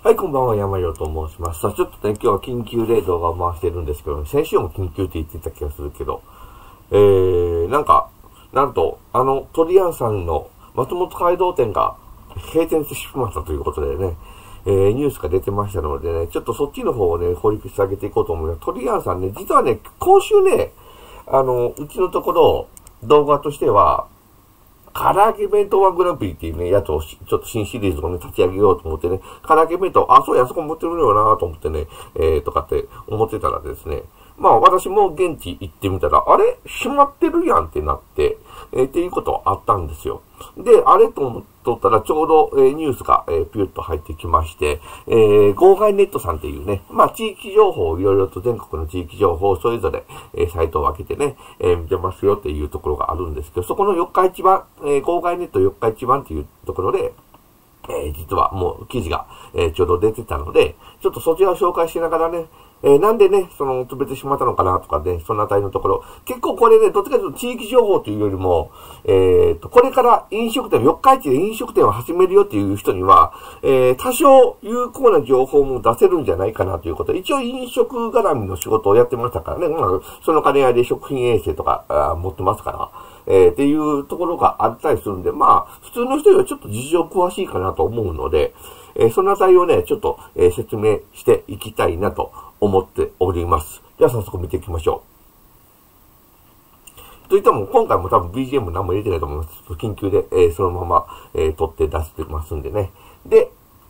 はい、こんばんは、山よと申します。さあ、ちょっとね、今日は緊急で動画を回してるんですけど、先週も緊急って言ってた気がするけど、なんと、トリアンさんの松本街道店が閉店してしまったということでね、ニュースが出てましたのでね、ちょっとそっちの方をね、掘り下げていこうと思います。トリアンさんね、実はね、今週ね、うちのところ、動画としては、唐揚げ弁当ワングランプリっていうね、やつをちょっと新シリーズをね、立ち上げようと思ってね、唐揚げ弁当、そうや、あそこ持ってるよなと思ってね、とかって思ってたらですね、まあ私も現地行ってみたら、あれ閉まってるやんってなって、っていうことあったんですよ。で、あれと思っとったらちょうど、ニュースが、ピュッと入ってきまして、号外ネットさんっていうね、まあ地域情報をいろいろと全国の地域情報をそれぞれ、サイトを分けてね、見てますよっていうところがあるんですけど、そこの四日市版、号外ネット四日市版っていうところで、実はもう記事が、ちょうど出てたので、ちょっとそちらを紹介しながらね、なんでね、潰れてしまったのかなとかね、そのあたりのところ。結構これね、どっちかというと地域情報というよりも、これから飲食店、四日市で飲食店を始めるよっていう人には、多少有効な情報も出せるんじゃないかなということで、一応飲食絡みの仕事をやってましたからね、まあ、その兼ね合いで食品衛生とか持ってますから、っていうところがあったりするんで、まあ、普通の人よりはちょっと事情詳しいかなと思うので、そのあたりをね、ちょっと、説明していきたいなと思っております。では早速見ていきましょう。といっても、今回も多分 BGM 何も入れてないと思います。緊急で、そのまま、撮って出してますんでね。で、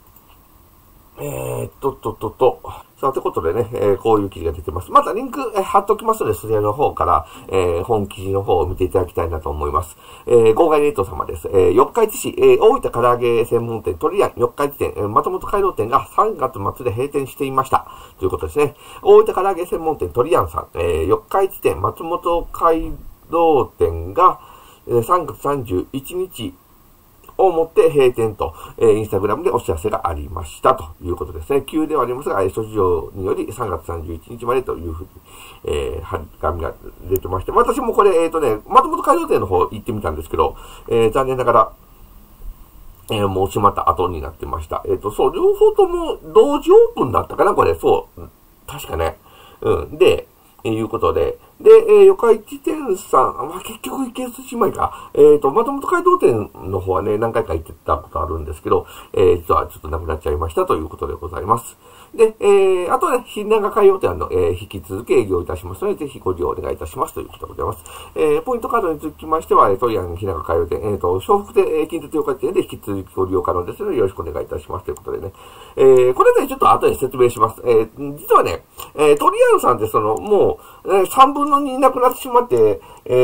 さあ、ということでね、こういう記事が出てます。またリンク、貼っときますので、そちらの方から、本記事の方を見ていただきたいなと思います。号外ネット様です。四日市市、大分唐揚げ専門店、トリアン四日市店、松本街道店が3月末で閉店していました。ということですね。大分唐揚げ専門店、トリアンさん、四日市店、松本街道店が、3月31日、をもって閉店と、インスタグラムでお知らせがありましたということですね。急ではありますが、諸事情により3月31日までというふうに、張り紙が出てまして、私もこれ、松本街道店の方行ってみたんですけど、残念ながら、もう閉まった後になってました。そう、両方とも同時オープンだったかなこれ、そう。確かね。で、いうことで、で、四日市店さん、まあ、結局行けずじまいか。松本街道店の方はね、何回か行ってたことあるんですけど、実はちょっとなくなっちゃいましたということでございます。で、あとね、新長海洋店引き続き営業いたしますので、ぜひご利用お願いいたしますということでございます。ポイントカードにつきましては、トリアン新長海洋店、笑福亭近鉄四日市店で引き続きご利用可能ですので、よろしくお願いいたしますということでね。これね、ちょっと後で説明します。実はね、トリアンさんってもう、3分の2なくなってしまって、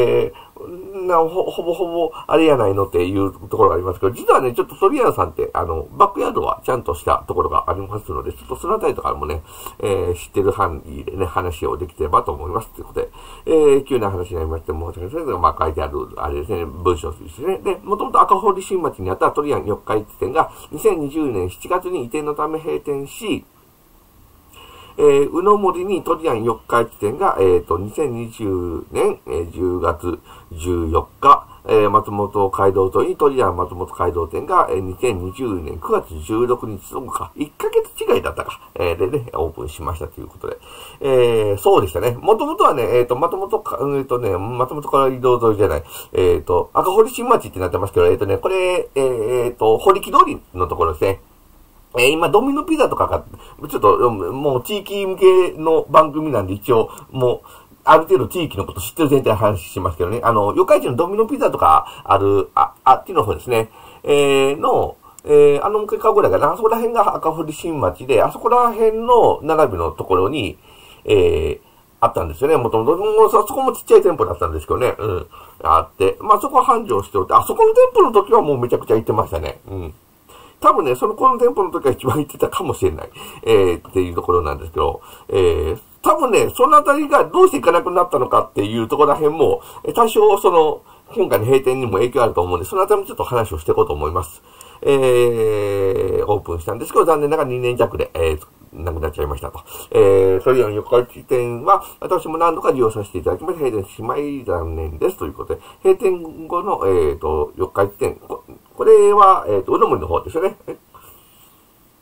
ほぼほぼあれやないのっていうところがありますけど、実はね、ちょっとトリアンさんって、バックヤードはちゃんとしたところがありますので、ちょっとそのあたりとかもね、知ってる範囲でね、話をできてればと思います。ということで、急な話になりまして申し訳ないですけど、まあ書いてある、あれですね、文章ですね。で、もともと赤堀新町にあったトリアン四日市店が2020年7月に移転のため閉店し、宇野森にトリアン四日市店が、2020年、10月14日、松本街道店にトリアン松本街道店が、2020年9月16日とか、1ヶ月違いだったか、でね、オープンしましたということで。そうでしたね。もともとはね、松本街道沿いじゃない、赤堀新町ってなってますけど、これ、堀木通りのところですね。今、ドミノピザとかが、ちょっと、もう地域向けの番組なんで一応、もう、ある程度地域のこと知ってる前提で話しますけどね。四日市のドミノピザとかある、あっちの方ですね。向かぐらいかな。あそこら辺が赤堀新町で、あそこら辺の並びのところに、あったんですよね。もともと、そこもちっちゃい店舗だったんですけどね。あって。まあ、そこは繁盛しておいて、あそこの店舗の時はもうめちゃくちゃ行ってましたね。多分ね、この店舗の時は一番行ってたかもしれない。っていうところなんですけど、多分ね、そのあたりがどうして行かなくなったのかっていうところら辺も、多少今回の閉店にも影響あると思うんで、そのあたりもちょっと話をしていこうと思います。オープンしたんですけど、残念ながら2年弱で、なくなっちゃいましたと。トリアン四日市店は、私も何度か利用させていただきまして、閉店しまい残念ですということで、閉店後の、四日市店、これは、宇野森の方ですよね。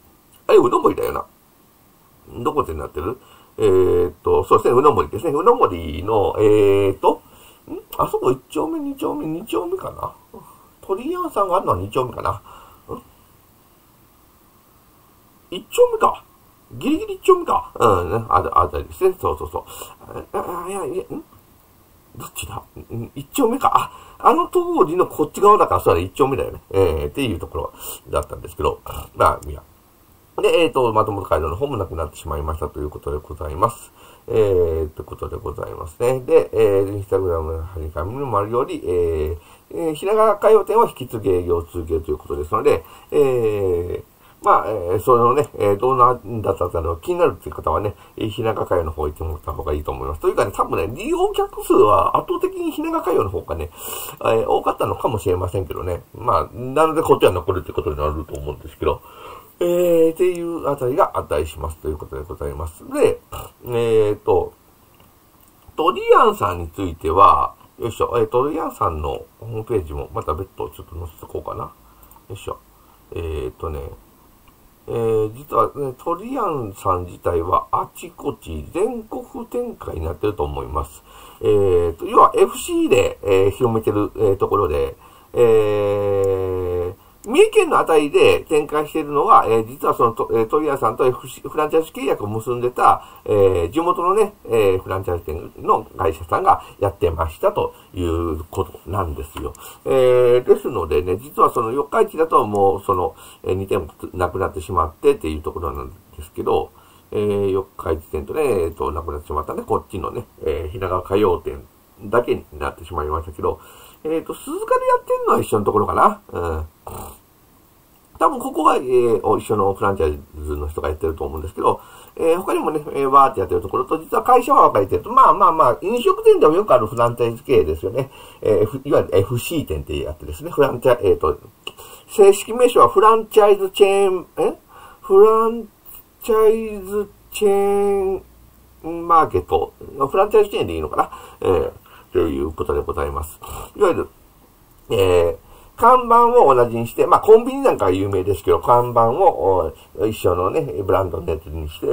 あれ、うのもりだよな。どこでなってるそうですね、うのもりですね。うのもりの、あそこ1丁目、2丁目、2丁目かな。鳥屋さんがあるのは2丁目かな。1丁目か。ギリギリ1丁目か。ね、あたりですね。そうそうそう。どっちだ ?1 丁目か。あの通りのこっち側だから、それは1丁目だよね。っていうところだったんですけど。まあ、いや。で、まともと街道の方もなくなってしまいましたということでございます。ということでございますね。で、インスタグラムの張り紙にもあるように、ひなが歌謡店は引き継ぎ営業を続けるということですので、まあ、そのね、どうなんだったの気になるっていう方はね、ひなが歌謡の方行ってもらった方がいいと思います。というかね、多分ね、利用客数は圧倒的にひなが歌謡の方がね、多かったのかもしれませんけどね。まあ、なのでこっちは残るってことになると思うんですけど、っていうあたりが値しますということでございます。で、トリアンさんについては、よいしょ、トリアンさんのホームページもまた別途ちょっと載せておこうかな。よいしょ。実はね、トリアンさん自体はあちこち全国展開になっていると思います。要は FC で、広めてる、ところで、三重県のあたりで展開しているのは、実はそのトリアンさんとフランチャイズ契約を結んでた、地元のね、フランチャイズ店の会社さんがやってましたということなんですよ。ですのでね、実はその四日市だともうその、2店舗なくなってしまってっていうところなんですけど、四日市店とね、なくなってしまったね、こっちのね、ひながわ歌謡店だけになってしまいましたけど、鈴鹿でやってるのは一緒のところかな。多分ここは、一緒のフランチャイズの人がやってると思うんですけど、他にもね、わーってやってるところと、実は会社は分かれてると、まあ、飲食店でもよくあるフランチャイズ系ですよね。いわゆる FC 店ってやってですね、フランチャイ、正式名称はフランチャイズチェーン、フランチャイズチェーンマーケット、フランチャイズチェーンでいいのかな、ということでございます。いわゆる、看板を同じにして、まあ、コンビニなんかは有名ですけど、看板を一緒のね、ブランドのやつにして、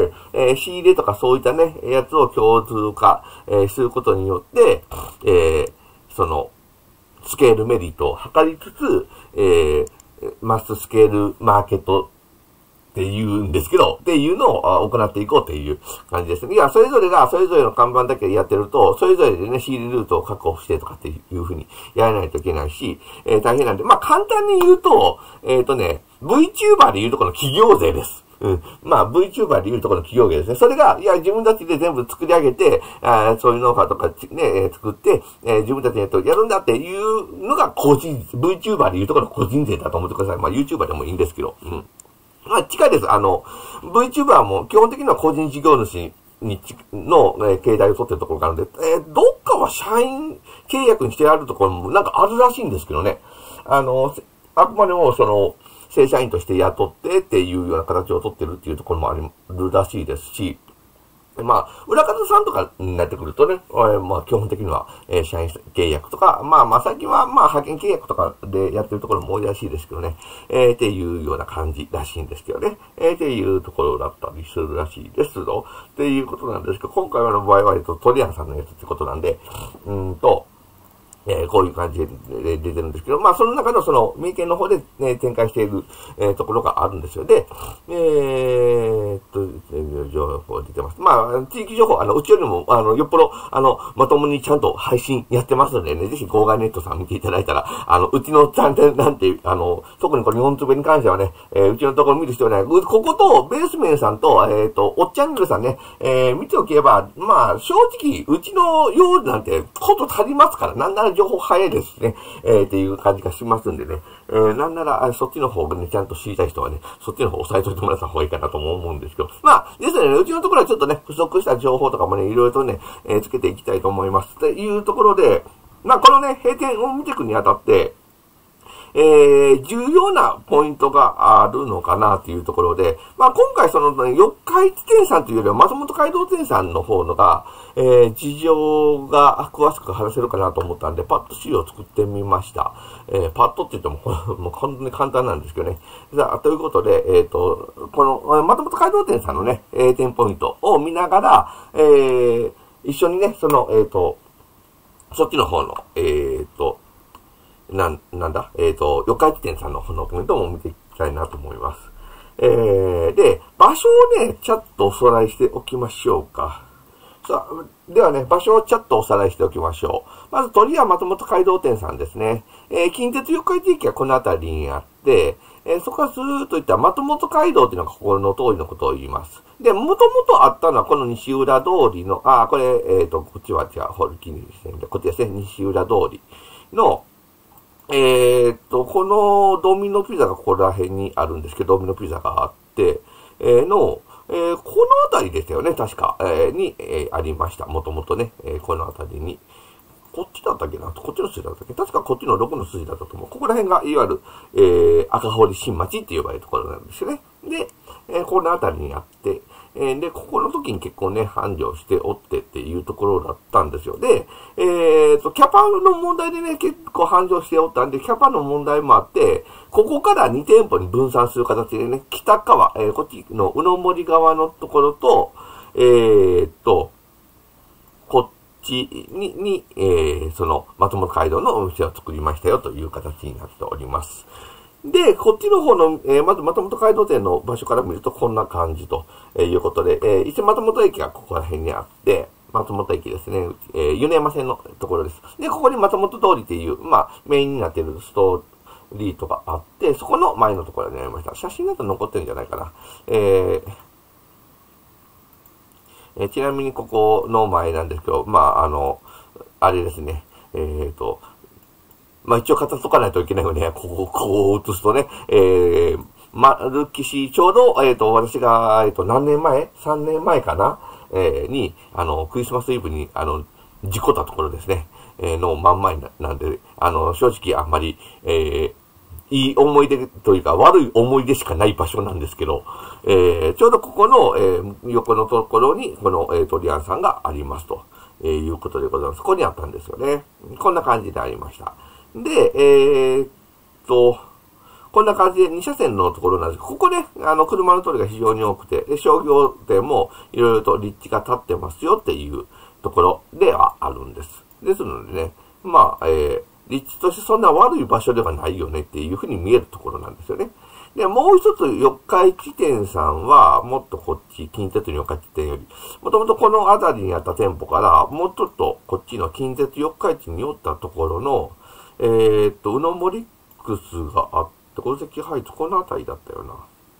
仕入れとかそういったね、やつを共通化、することによって、その、スケールメリットを図りつつ、マススケールマーケットっていうんですけど、っていうのを行っていこうっていう感じですね。いや、それぞれがそれぞれの看板だけやってると、それぞれでね、仕入れルートを確保してとかっていうふうにやらないといけないし、大変なんで、まあ簡単に言うと、VTuber で言うとこの企業税です。まあ VTuber で言うところの企業税ですね。それが、いや、自分たちで全部作り上げて、そういうノウハウとかね、作って、自分たちでやるんだっていうのが個人、VTuber で言うところの個人税だと思ってください。まあ YouTuber でもいいんですけど。まあ、近いです。VTuber も基本的には個人事業主の、携帯を取ってるところがあるので、どっかは社員契約にしてあるところもなんかあるらしいんですけどね。あくまでもその、正社員として雇ってっていうような形を取ってるっていうところもあるらしいですし、まあ、裏方さんとかになってくるとね、まあ、基本的には、社員契約とか、まあ、最近は、まあ、派遣契約とかでやってるところも多いらしいですけどね、っていうような感じらしいんですけどね、っていうところだったりするらしいですぞ、っていうことなんですけど、今回の場合は、トリアンさんのやつってことなんで、こういう感じで出てるんですけど、まあ、その中のその、三重県の方で、展開している、ところがあるんですよ。で、情報出てます。まあ、地域情報、うちよりも、よっぽど、まともにちゃんと配信やってますのでね、ぜひ、ゴーガーネットさん見ていただいたら、うちのチャンネルなんて、特にこの日本つべに関してはね、うちのところ見る必要ない。ここと、ベースメンさんと、おっちゃんねるさんね、見ておけば、まあ、正直、うちのようなんて、こと足りますから、なんなら情報早いですね、っていう感じがしますんでね、なんなら、そっちの方がね、ちゃんと知りたい人はね、そっちの方を押さえといてもらった方がいいかなとも思うんですけど、まあ、ですね、うちのところはちょっとね、不足した情報とかもね、いろいろとね、つけていきたいと思います。っていうところで、まあ、このね、閉店を見ていくにあたって、 重要なポイントがあるのかなというところで、まあ、今回その、四日市店さんというよりは松本街道店さんの方のが、事情が詳しく話せるかなと思ったんで、パッと資料を作ってみました。パッとって言っても、もう本当に簡単なんですけどね。ということで、この、松本街道店さんのね、店ポイントを見ながら、一緒にね、その、そっちの方の、四日市店さんの方のポイントも見ていきたいなと思います。で、場所をね、ちょっとおさらいしておきましょうか。さあ、ではね、場所をちょっとおさらいしておきましょう。まず、鳥屋松本街道店さんですね。近鉄四日市駅はこの辺りにあって、そこからずーっと行った松本街道っていうのがここの通りのことを言います。で、もともとあったのはこの西浦通りの、これ、こっちは違う、ホルキンですね。こっちですね、西浦通りの、このドミノピザがここら辺にあるんですけど、ドミノピザがあって、この辺りでしたよね、確か、に、ありました。もともとね、この辺りに。こっちだったっけなこっちの筋だったっけ確かこっちの6の筋だったと思う。ここら辺が、いわゆる、赤堀新町って呼ばれるところなんですよね。で、この辺りにあって、で、ここの時に結構ね、繁盛しておってっていうところだったんですよ。で、キャパの問題でね、結構繁盛しておったんで、キャパの問題もあって、ここから2店舗に分散する形でね、北側、こっちの宇野森側のところと、こっちに、その、松本街道のお店を作りましたよという形になっております。で、こっちの方の、まず松本街道店の場所から見るとこんな感じということで、一応松本駅がここら辺にあって、松本駅ですね、米山線のところです。で、ここに松本通りっていう、まあ、メインになっているストーリートがあって、そこの前のところにありました。写真だと残ってるんじゃないかな。ちなみにここの前なんですけど、まあ、あれですね、まあ、一応語っとかないといけないよね。こう映すとね、丸岸、ちょうど、私が、何年前 ?3 年前かなに、クリスマスイブに、事故ったところですね。の真ん前なんで、正直あんまり、いい思い出というか悪い思い出しかない場所なんですけど、ちょうどここの、横のところに、この、鳥屋さんがありますと、いうことでございます。ここにあったんですよね。こんな感じでありました。で、こんな感じで2車線のところなんですけど、ここね、車の通りが非常に多くて、商業店もいろいろと立地が立ってますよっていうところではあるんです。ですのでね、まあ、立地としてそんな悪い場所ではないよねっていうふうに見えるところなんですよね。で、もう一つ、四日市店さんは、もっとこっち、近鉄四日市店より、もともとこの辺りにあった店舗から、もうちょっとこっちの近鉄四日市に寄ったところの、宇野モリックスがあって、小関ハイツ、この辺りだったよな。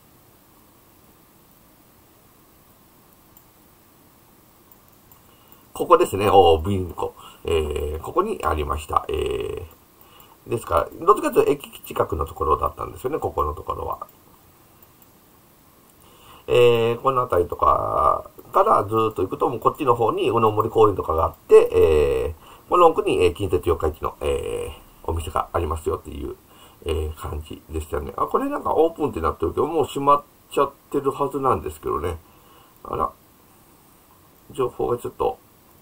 ここですね、ビンコ。ここにありました。ですから、どっちかというと駅近くのところだったんですよね、ここのところは。この辺りとかからずーっと行くと、もうこっちの方に宇野森公園とかがあって、この奥に、近鉄四日市の、お店がありますよっていう、感じでしたね。これなんかオープンってなってるけど、もう閉まっちゃってるはずなんですけどね。あら、情報がちょっと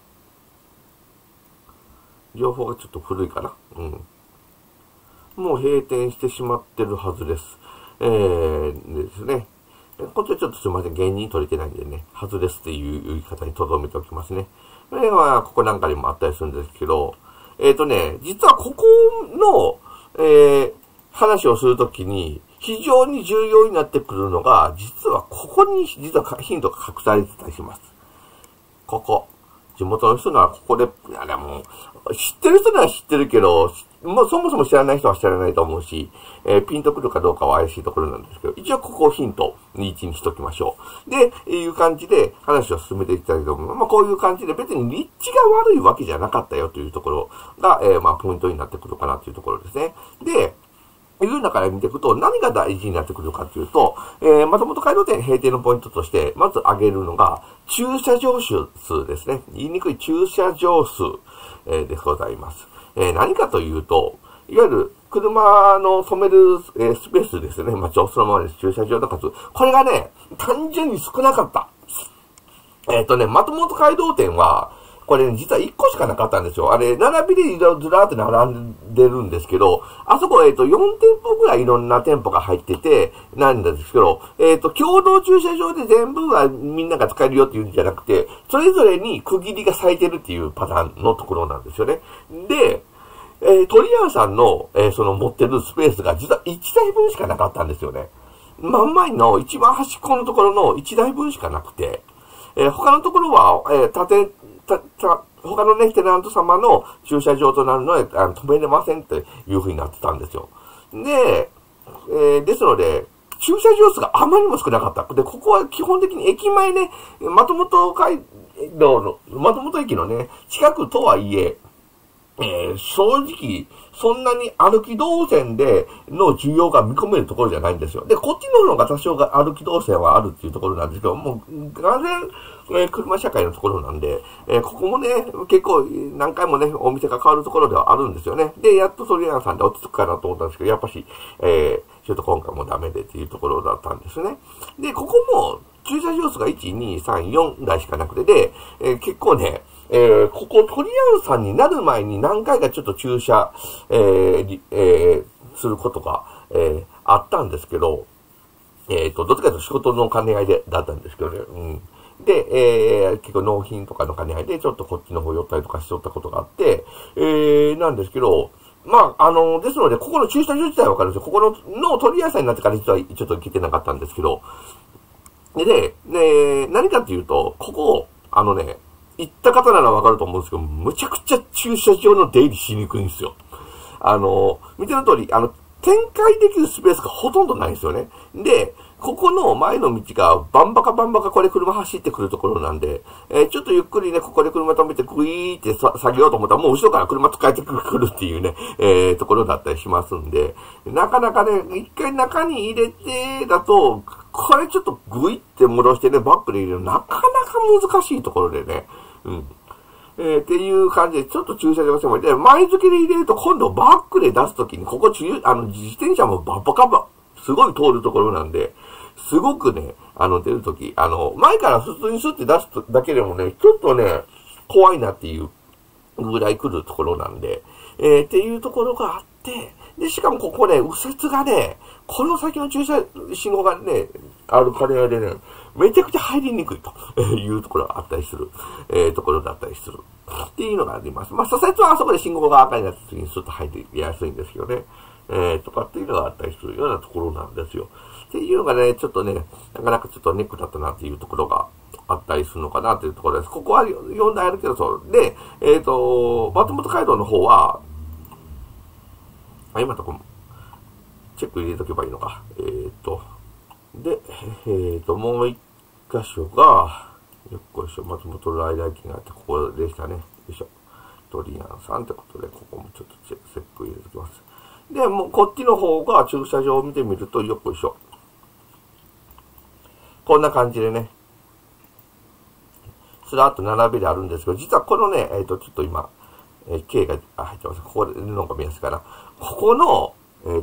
古いかな。うん。もう閉店してしまってるはずです。ですね。こっちはちょっとすいません。芸人取れてないんでね、はずですっていう言い方に留めておきますね。これは、ここなんかにもあったりするんですけど、実はここの、話をするときに、非常に重要になってくるのが、実はここに、実はヒントが隠されてたりします。ここ。地元の人ならここで、あれもう、知ってる人なら知ってるけど、もうそもそも知らない人は知らないと思うし、ピンとくるかどうかは怪しいところなんですけど、一応ここをヒントに位置にしときましょう。で、いう感じで話を進めていきたいと思います。まあこういう感じで別に立地が悪いわけじゃなかったよというところが、まあポイントになってくるかなというところですね。で、いう中から見ていくと、何が大事になってくるかというと、松本街道店閉店のポイントとして、まず挙げるのが、駐車場数ですね。言いにくい駐車場数、でございます。何かというと、いわゆる車の止める、スペースですね。まあ、そのままです。駐車場の数。これがね、単純に少なかった。松本街道店は、これ、ね、実は1個しかなかったんですよ。あれ、並びでずらーって並んでるんですけど、あそこ、4店舗ぐらいいろんな店舗が入ってて、なんですけど、共同駐車場で全部はみんなが使えるよっていうんじゃなくて、それぞれに区切りが咲いてるっていうパターンのところなんですよね。で、鳥屋さんの、その持ってるスペースが実は1台分しかなかったんですよね。真ん前の一番端っこのところの1台分しかなくて、他のところは、他のね、テナント様の駐車場となるので、止めれませんっていう風になってたんですよ。で、ですので、駐車場数があまりにも少なかった。で、ここは基本的に駅前ね、松本駅のね、近くとはいえ、正直、そんなに歩き動線での需要が見込めるところじゃないんですよ。で、こっちの方が多少が歩き動線はあるっていうところなんですけど、もう、完全、車社会のところなんで、ここもね、結構何回もね、お店が変わるところではあるんですよね。で、やっとソリアンさんで落ち着くかなと思ったんですけど、やっぱし、ちょっと今回もダメでっていうところだったんですね。で、ここも、駐車場数が1、2、3、4台しかなくて、で、結構ね、ここ、トリアンさんになる前に何回かちょっと駐車、することが、あったんですけど、どっちかというと仕事の兼ね合いだったんですけどね。うん。で、結構納品とかの兼ね合いでちょっとこっちの方寄ったりとかしとったことがあって、なんですけど、まあ、ですので、ここの駐車場自体はわかるんですよ。ここの鳥屋さんになってから実はちょっと行けてなかったんですけど、で、何かっていうと、ここ、行った方ならわかると思うんですけど、むちゃくちゃ駐車場の出入りしにくいんですよ。見ての通り、展開できるスペースがほとんどないんですよね。で、ここの前の道がバンバカこれ車走ってくるところなんで、ちょっとゆっくりね、ここで車止めてグイーって下げようと思ったらもう後ろから車使えてくるっていうね、ところだったりしますんで、なかなかね、一回中に入れてだと、これちょっとグイって戻してね、バックで入れるのなかなか難しいところでね、うん。っていう感じで、ちょっと駐車場してもいい。で、前付けで入れると、今度バックで出すときに、ここ自転車もすごい通るところなんで、すごくね、出るとき、前から普通にスッて出すだけでもね、ちょっとね、怖いなっていうぐらい来るところなんで、っていうところがあって、で、しかもここね、右折がね、この先の信号がね、ある兼ね合いでね、めちゃくちゃ入りにくいというところがあったりする、ところだったりする。っていうのがあります。まあ、左折はあそこで信号が赤になった時にスッと入りやすいんですよね。とかっていうのがあったりするようなところなんですよ。っていうのがね、ちょっとね、なかなかちょっとネックだったなっていうところがあったりするのかなっていうところです。ここは4台あるけど、そう。で、松本街道の方は、今とこチェック入れとけばいいのか。で、もう一箇所が、よっこいしょ、松本ライダー機があって、ここでしたね。よいしょ。トリアンさんってことで、ここもちょっとチェック入れておきます。で、もうこっちの方が駐車場を見てみると、よっこいしょ。こんな感じでね、ずらっと並びであるんですけど、実はこのね、ちょっと今、K が入ってます。ここでのが見やすいかな。ここの、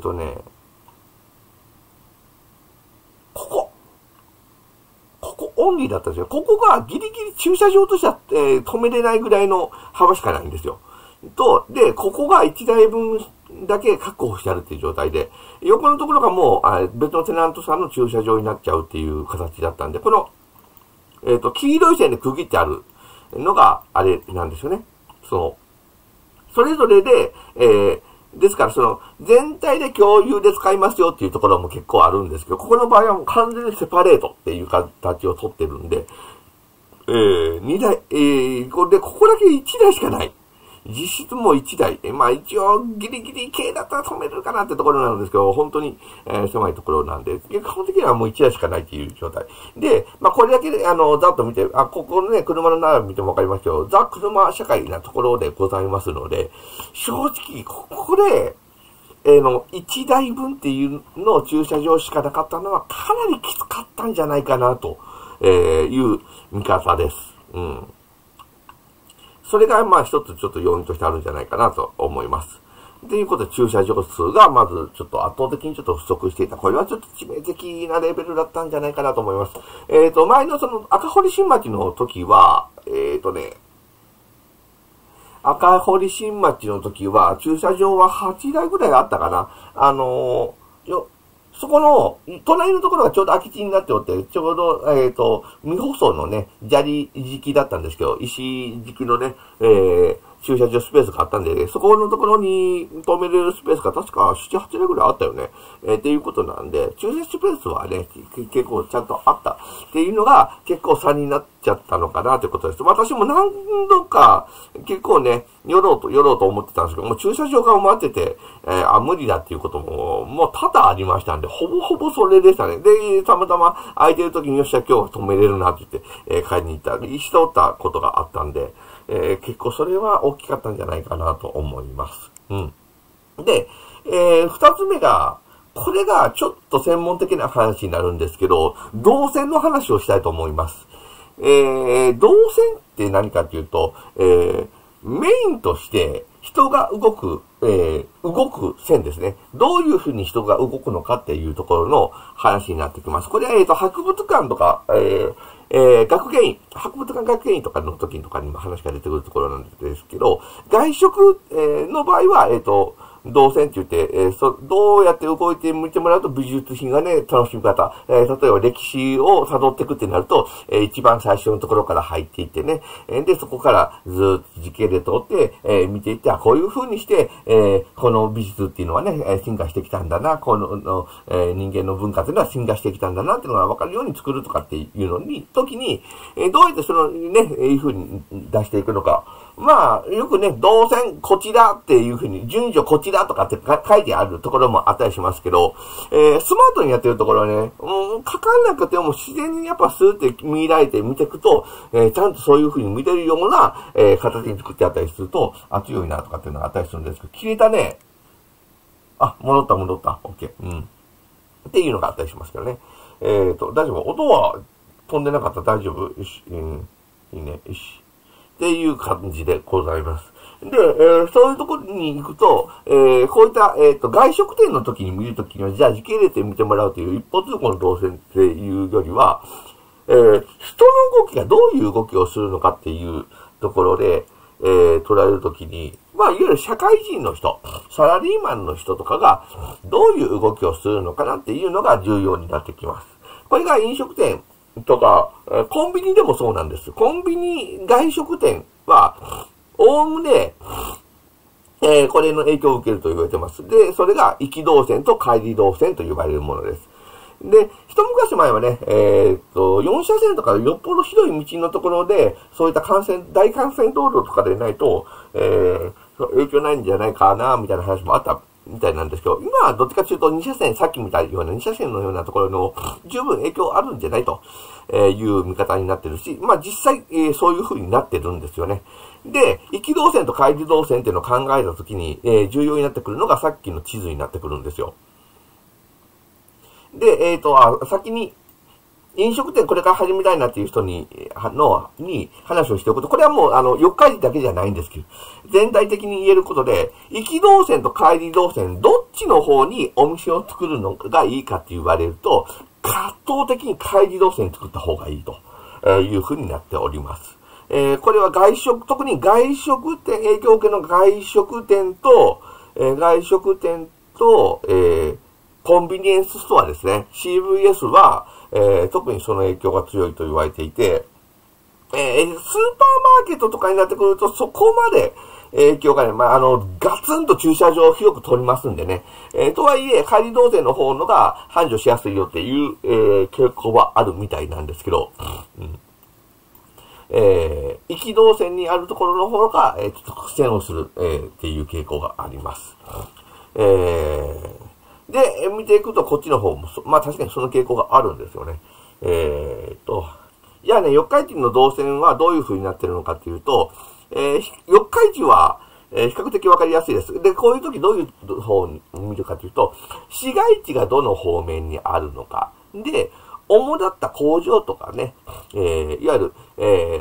ここオンリーだったんですよ。ここがギリギリ駐車場としては、止めれないぐらいの幅しかないんですよ。で、ここが1台分だけ確保してあるっていう状態で、横のところがもう、別のテナントさんの駐車場になっちゃうっていう形だったんで、この、黄色い線で区切ってあるのが、あれなんですよね。それぞれで、ですから全体で共有で使いますよっていうところも結構あるんですけど、ここの場合はもう完全にセパレートっていう形をとってるんで、2台、ここだけ1台しかない。実質もう1台。まあ一応ギリギリ系だったら止めるかなってところなんですけど、本当に、狭いところなんで、基本的にはもう1台しかないっていう状態。で、まあこれだけで、ざっと見て、ここのね、車の並び見てもわかりますけど、ザ・車社会なところでございますので、正直、ここで、1台分っていうの駐車場しかなかったのはかなりきつかったんじゃないかなと、いう見方です。うん。それがまあ一つちょっと要因としてあるんじゃないかなと思います。 っていうことで駐車場数がまずちょっと圧倒的にちょっと不足していた。これはちょっと致命的なレベルだったんじゃないかなと思います。前のその赤堀新町の時は、赤堀新町の時は駐車場は8台ぐらいあったかな。そこの、隣のところがちょうど空き地になっておって、ちょうど、未舗装のね、砂利敷きだったんですけど、石敷きのね、駐車場スペースがあったんで、そこのところに止めれるスペースが確か7、8台ぐらいあったよね。っていうことなんで、駐車スペースはね、結構ちゃんとあったっていうのが結構差になっちゃったのかなということです。私も何度か結構ね、寄ろうと思ってたんですけど、もう駐車場が埋まってて、無理だっていうことも、もう多々ありましたんで、ほぼほぼそれでしたね。で、たまたま空いてる時によっしゃ今日は止めれるなって言って、買いに行しておったことがあったんで、結構それは大きかったんじゃないかなと思います。うん。で、二つ目が、これがちょっと専門的な話になるんですけど、動線の話をしたいと思います。動線って何かっていうと、メインとして人が動く線ですね。どういうふうに人が動くのかっていうところの話になってきます。これは、博物館とか、博物館学芸員とかの時とかにも話が出てくるところなんですけど、外食、の場合は、動線って言って、どうやって動いてみてもらうと美術品がね、楽しみ方。例えば歴史を辿っていくってなると、一番最初のところから入っていってね、で、そこからずっと時系列を追って、見ていって、こういう風にして、この美術っていうのはね、進化してきたんだな、この、人間の文化っていうのは進化してきたんだなっていうのが分かるように作るとかっていうのに、時に、どうやってそのね、いう風に出していくのか。まあ、よくね、動線こちらっていう風に、順序こちらとかって書いてあるところもあったりしますけど、スマートにやってるところはね、書かなくても自然にやっぱスーって見られて見ていくと、ちゃんとそういう風に見れるような、形に作ってあったりすると、強いなとかっていうのがあったりするんですけど、消えたね。戻った。OK。うん。っていうのがあったりしますけどね。大丈夫。音は飛んでなかったら大丈夫。よし。いいね。よし。っていう感じでございます。で、そういうところに行くと、こういった、外食店の時に見るときには、じゃあ時系列で見てもらうという一方通行の動線っていうよりは、人の動きがどういう動きをするのかっていうところで、捉えるときに、まあ、いわゆる社会人の人、サラリーマンの人とかが、どういう動きをするのかなっていうのが重要になってきます。これが飲食店とか、コンビニでもそうなんです。コンビニ外食店は、おおむね、これの影響を受けると言われてます。で、それが行き動線と帰り動線と呼ばれるものです。で、一昔前はね、4車線とかよっぽど広い道のところで、そういった大幹線道路とかでないと、影響ないんじゃないかな、みたいな話もあったみたいなんですけど、今はどっちかというと2車線、さっき見たような2車線のようなところの十分影響あるんじゃないという見方になってるし、まあ実際、そういう風になってるんですよね。で、行き動線と帰り動線っていうのを考えたときに、重要になってくるのがさっきの地図になってくるんですよ。で、先に、飲食店これから始めたいなっていう人に話をしておくと、これはもう、四日市だけじゃないんですけど、全体的に言えることで、行き動線と帰り動線、どっちの方にお店を作るのがいいかって言われると、圧倒的に帰り動線作った方がいいというふうになっております。これは特に外食店、影響を受けの外食店と、コンビニエンスストアですね。CVS は、特にその影響が強いと言われていて、スーパーマーケットとかになってくるとそこまで影響がね、ガツンと駐車場を広く取りますんでね。とはいえ、帰り動線の方のが繁盛しやすいよっていう、傾向はあるみたいなんですけど、行き動線にあるところの方が、ちょっと苦戦をする、っていう傾向があります。で、見ていくとこっちの方も、まあ確かにその傾向があるんですよね。いやね、四日市の動線はどういう風になってるのかっていうと、四日市は、比較的わかりやすいです。で、こういう時どういう方に見るかというと、市街地がどの方面にあるのか。で、主だった工場とかね、いわゆる、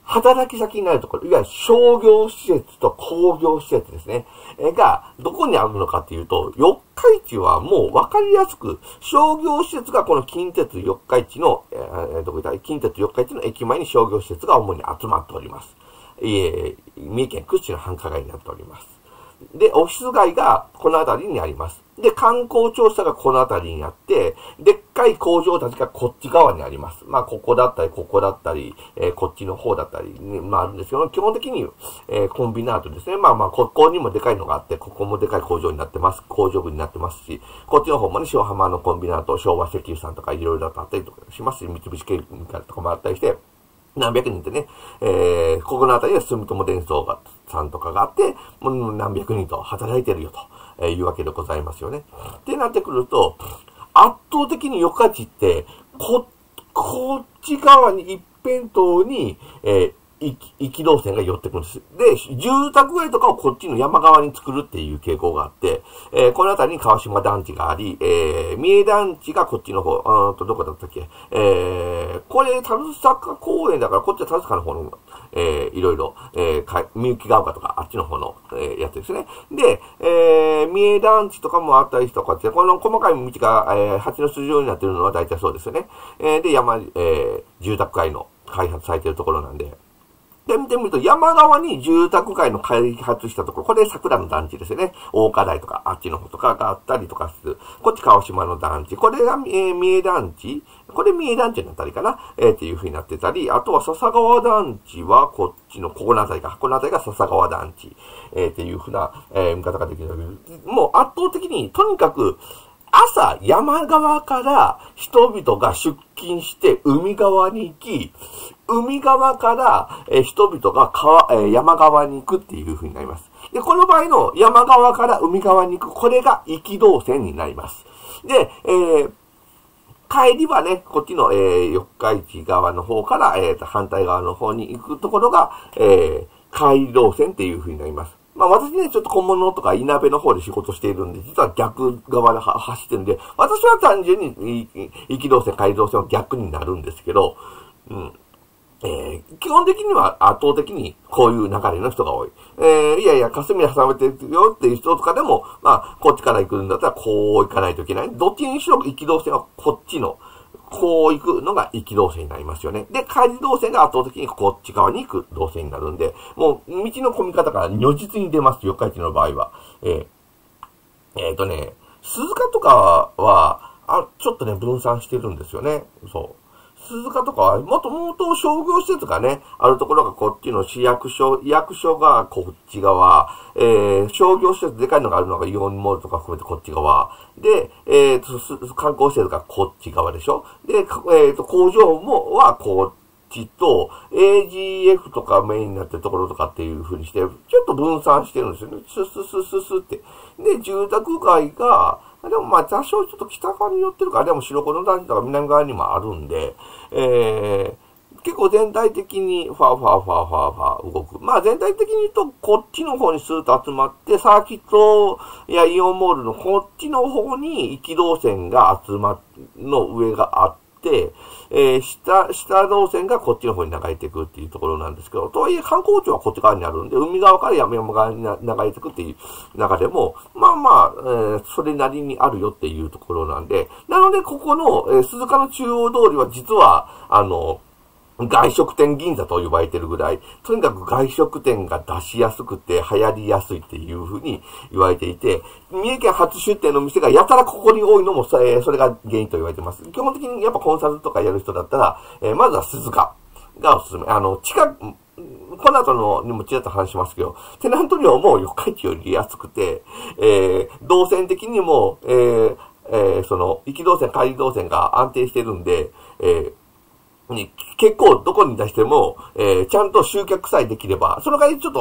働き先になるところ、いわゆる商業施設と工業施設ですね。が、どこにあるのかっていうと、四日市はもう分かりやすく、商業施設がこの近鉄四日市の、近鉄四日市の駅前に商業施設が主に集まっております。三重県屈指の繁華街になっております。で、オフィス街がこの辺りにあります。で、観光庁舎がこの辺りにあって、でっかい工場たちがこっち側にあります。まあ、ここだったり、ここだったり、こっちの方だったりに、まあ、あるんですけど、基本的に、コンビナートですね。まあまあ、ここにもでかいのがあって、ここもでかい工場になってます。工場群になってますし、こっちの方もね、塩浜のコンビナート、昭和石油さんとかいろいろとあったりとかしますし、三菱ケミカルとかもあったりして、何百人ってね、ここの辺りは住友電装さんとかがあって、もう何百人と働いてるよというわけでございますよね。ってなってくると、圧倒的に四日市って、こっち側に一辺倒に、行き動線が寄ってくるんです。で、住宅街とかをこっちの山側に作るっていう傾向があって、この辺りに川島団地があり、三重団地がこっちの方、どこだったっけ、これ、樽坂公園だから、こっちは樽坂の方の、いろいろ、みゆきが丘とか、あっちの方の、やつですね。で、三重団地とかもあったりとかって、この細かい道が、蜂の巣状になってるのは大体そうですよね。で、住宅街の開発されてるところなんで、で、見てみると、山側に住宅街の開発したところ、これ桜の団地ですよね。大岡台とか、あっちの方とかがあったりとかする。こっち川島の団地。これが、三重団地。これ三重団地になったりかな。っていう風になってたり、あとは笹川団地は、こっちの、この辺りが笹川団地。っていう風な、見方ができる。もう圧倒的に、とにかく、朝、山側から人々が出勤して海側に行き、海側から人々が山側に行くっていう風になります。で、この場合の山側から海側に行く、これが行き動線になります。で、帰りはね、こっちの、四日市側の方から、反対側の方に行くところが、帰り動線っていう風になります。まあ私ね、ちょっと小物とか稲部の方で仕事しているんで、実は逆側で走ってるんで、私は単純に行き動線、帰り動線は逆になるんですけど、基本的には圧倒的にこういう流れの人が多い。いやいや、霞挟めてるよっていう人とかでも、まあ、こっちから行くんだったらこう行かないといけない。どっちにしろ行き動線はこっちの、こう行くのが行き動線になりますよね。で、帰り動線が圧倒的にこっち側に行く動線になるんで、もう道の混み方から如実に出ます、四日市の場合は。鈴鹿とかは、ちょっとね、分散してるんですよね。そう。鈴鹿とかは、もともと商業施設がね、あるところがこっちの役所がこっち側、商業施設でかいのがあるのがイオンモールとか含めてこっち側、で、観光施設がこっち側でしょ。で、工場はこっちと、AGF とかメインになってるところとかっていう風にして、ちょっと分散してるんですよね。スって。で、住宅街が、でもまあ多少ちょっと北側に寄ってるから、でも白子の団地とか南側にもあるんで、結構全体的にファー動く。まあ全体的に言うと、こっちの方にスーッと集まって、サーキットやイオンモールのこっちの方に行き動線がの上があって、下動線がこっちの方に流れていくっていうところなんですけど、とはいえ観光庁はこっち側にあるんで、海側から山側に流れていくっていう中でも、まあまあ、それなりにあるよっていうところなんで、なのでここの、鈴鹿の中央通りは実は、外食店銀座と呼ばれてるぐらい、とにかく外食店が出しやすくて流行りやすいっていうふうに言われていて、三重県初出店の店がやたらここに多いのも、それが原因と言われてます。基本的にやっぱコンサルとかやる人だったら、まずは鈴鹿がおすすめ。この後にもちらっと話しますけど、テナント料も四日市より安くて、動線的にも、行き動線、帰り動線が安定してるんで、結構どこに出しても、ちゃんと集客さえできれば、その代わりちょっと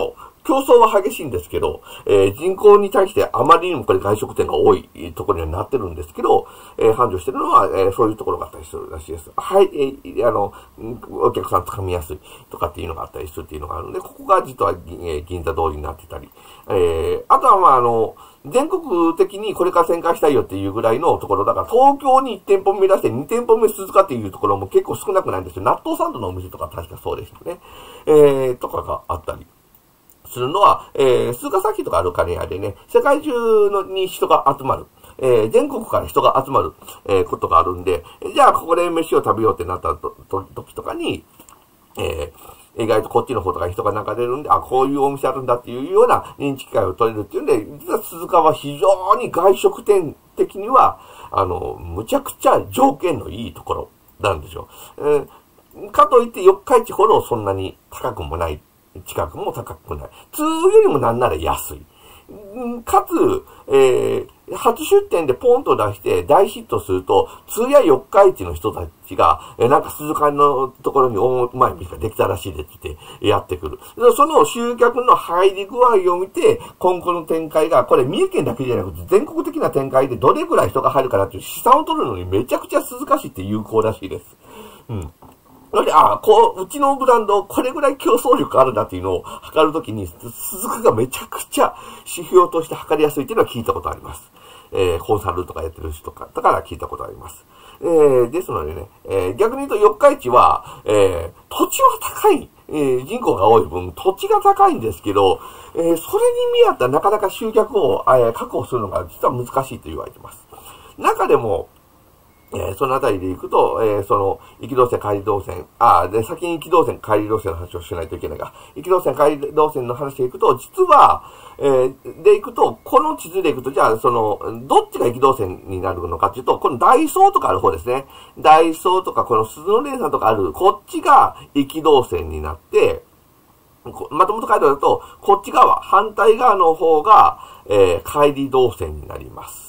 競争は激しいんですけど、人口に対してあまりにもこれ外食店が多いところにはなってるんですけど、繁盛してるのは、そういうところがあったりするらしいです。はい、お客さん掴みやすいとかっていうのがあったりするっていうのがあるので、ここが実は、銀座通りになってたり、あとは全国的にこれから展開したいよっていうぐらいのところだから、東京に1店舗目出して2店舗目鈴鹿っていうところも結構少なくないんですよ。納豆サンドのお店とか確かそうですよね。とかがあったりするのは、鈴鹿サーキットがある金屋でね、世界中に人が集まる。全国から人が集まる、ことがあるんで、じゃあここで飯を食べようってなった時とかに、意外とこっちの方とか人が流れるんで、あ、こういうお店あるんだっていうような認知機会を取れるっていうんで、実は鈴鹿は非常に外食店的には、むちゃくちゃ条件のいいところなんですよ。かといって四日市ほどそんなに高くもない、近くも高くもない。通よりもなんなら安い。かつ、初出店でポンと出して大ヒットすると、通や四日市の人たちが、なんか鈴鹿のところにうまい店ができたらしいですってやってくる。その集客の入り具合を見て、今後の展開が、これ三重県だけじゃなくて全国的な展開でどれぐらい人が入るかなっていう試算を取るのにめちゃくちゃ鈴鹿市って有効らしいです。うん。なので、うちのブランド、これぐらい競争力あるなっていうのを測るときに、鈴鹿がめちゃくちゃ指標として測りやすいっていうのは聞いたことあります。コンサルとかやってる人とか、だから聞いたことあります。ですのでね、逆に言うと四日市は、土地は高い、人口が多い分、土地が高いんですけど、それに見合ったなかなか集客を、確保するのが実は難しいと言われています。中でも、そのあたりで行くと、行き動線、帰り動線、で、先に行き動線、帰り動線の話をしないといけないが、行き動線、帰り動線の話で行くと、実は、で行くと、この地図で行くと、じゃあ、どっちが行き動線になるのかっていうと、このダイソーとかある方ですね。ダイソーとか、この鈴の連さんとかある、こっちが行き動線になって、まともと書いてあると、こっち側、反対側の方が、帰り動線になります。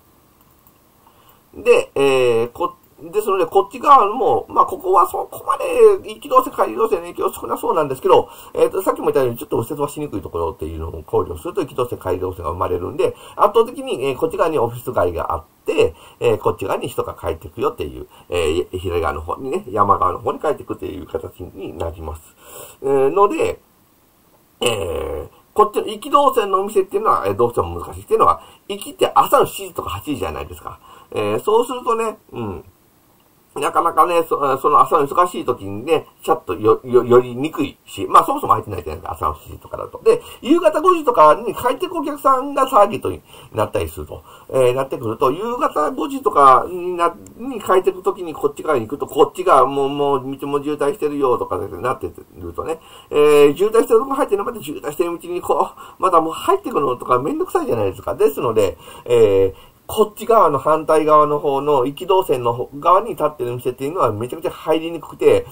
で、ですので、こっち側も、ここはそこまで、行き動線、帰り動線の影響少なそうなんですけど、さっきも言ったように、ちょっと右折はしにくいところっていうのを考慮すると、行き動線、帰り動線が生まれるんで、圧倒的に、こっち側にオフィス街があって、こっち側に人が帰っていくよっていう、左側の方にね、山側の方に帰っていくっていう形になります。ので、こっちの行き動線のお店っていうのは、どうしても難しいっていうのは、行きって朝の7時とか8時じゃないですか。そうするとね、なかなかね、その朝の忙しい時にね、ちょっと寄りにくいし、そもそも空いてないじゃないですか、朝の7時とかだと。で、夕方5時とかに帰ってくるお客さんがターゲットになったりすると。なってくると、夕方5時とかに帰ってくる時にこっち側に行くと、こっちがもう道も渋滞してるよとかでなってるとね、渋滞してるとこ入ってるのまた渋滞してる道にまだもう入ってくるのとかめんどくさいじゃないですか。ですので、こっち側の反対側の方の行き動線の側に立ってる店っていうのはめちゃくちゃ入りにくくて、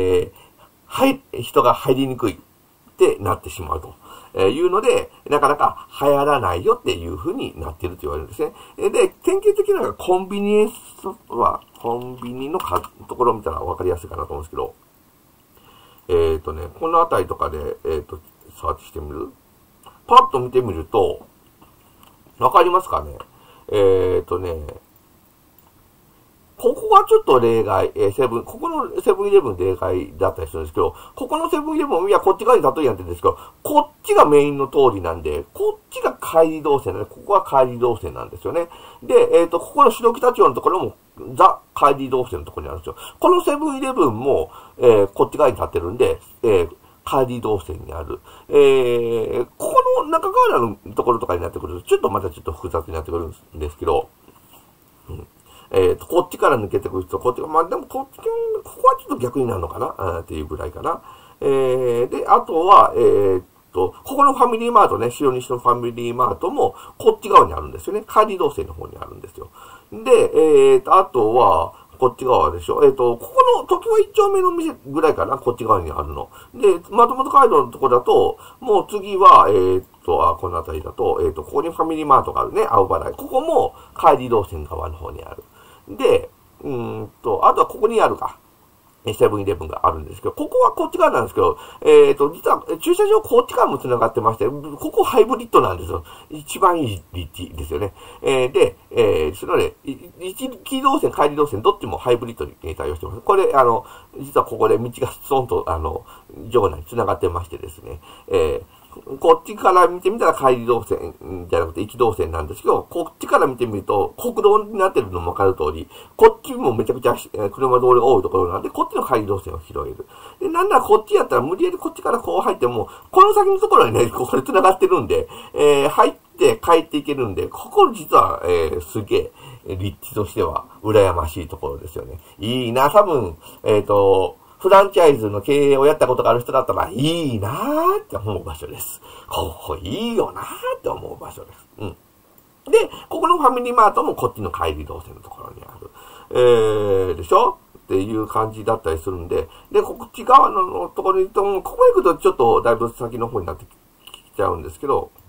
人が入りにくいってなってしまうというので、なかなか流行らないよっていう風になっていると言われるんですね。で、典型的なのがコンビニエンスは、コンビニのところを見たら分かりやすいかなと思うんですけど、このあたりとかで、サーチしてみる？パッと見てみると、わかりますかね？ここはちょっと例外、ここのセブンイレブン例外だったりするんですけど、ここのセブンイレブン、いや、こっち側に例えやんって言うんですけど、こっちがメインの通りなんで、こっちが帰り動線なんで、ここは帰り動線なんですよね。で、ここの白北町のところも、ザ・帰り動線のところにあるんですよ。このセブンイレブンも、こっち側に立ってるんで、帰り動線にある。ここの中川原のところとかになってくると、またちょっと複雑になってくるんですけど、こっちから抜けてくる人、こっちが、でもここはちょっと逆になるのかなっていうぐらいかな。で、あとは、ここのファミリーマートね、白西のファミリーマートも、こっち側にあるんですよね。帰り動線の方にあるんですよ。で、あとは、こっち側でしょ。ここの時は一丁目の店ぐらいかな、こっち側にあるの。で、まともと街道のところだと、もう次は、この辺りだと、ここにファミリーマートがあるね、青葉台。ここも帰り動線側の方にある。で、あとはここにあるか。 セブンイレブンがあるんですけど、ここはこっち側なんですけど、実は駐車場こっち側も繋がってまして、ここハイブリッドなんですよ。一番いい立地ですよね。で、そのね、一気動線、帰り動線、どっちもハイブリッドに対応してます。これ、実はここで道がストンと、場内に繋がってましてですね、こっちから見てみたら帰り動線じゃなくて行き動線なんですけど、こっちから見てみると国道になってるのもわかる通り、こっちもめちゃくちゃ車通りが多いところなんで、こっちの帰り動線を拾える。で、なんならこっちやったら無理やりこっちからこう入っても、この先のところにね、これ繋がってるんで、入って帰っていけるんで、ここ実は、すげえ、立地としては羨ましいところですよね。いいな、多分、フランチャイズの経営をやったことがある人だったら、いいなーって思う場所です。ここいいよなーって思う場所です。うん。で、ここのファミリーマートもこっちの帰り動線のところにある。でしょっていう感じだったりするんで、で、こっち側のところに行くと、ここ行くとちょっとだいぶ先の方になってきちゃうんですけど、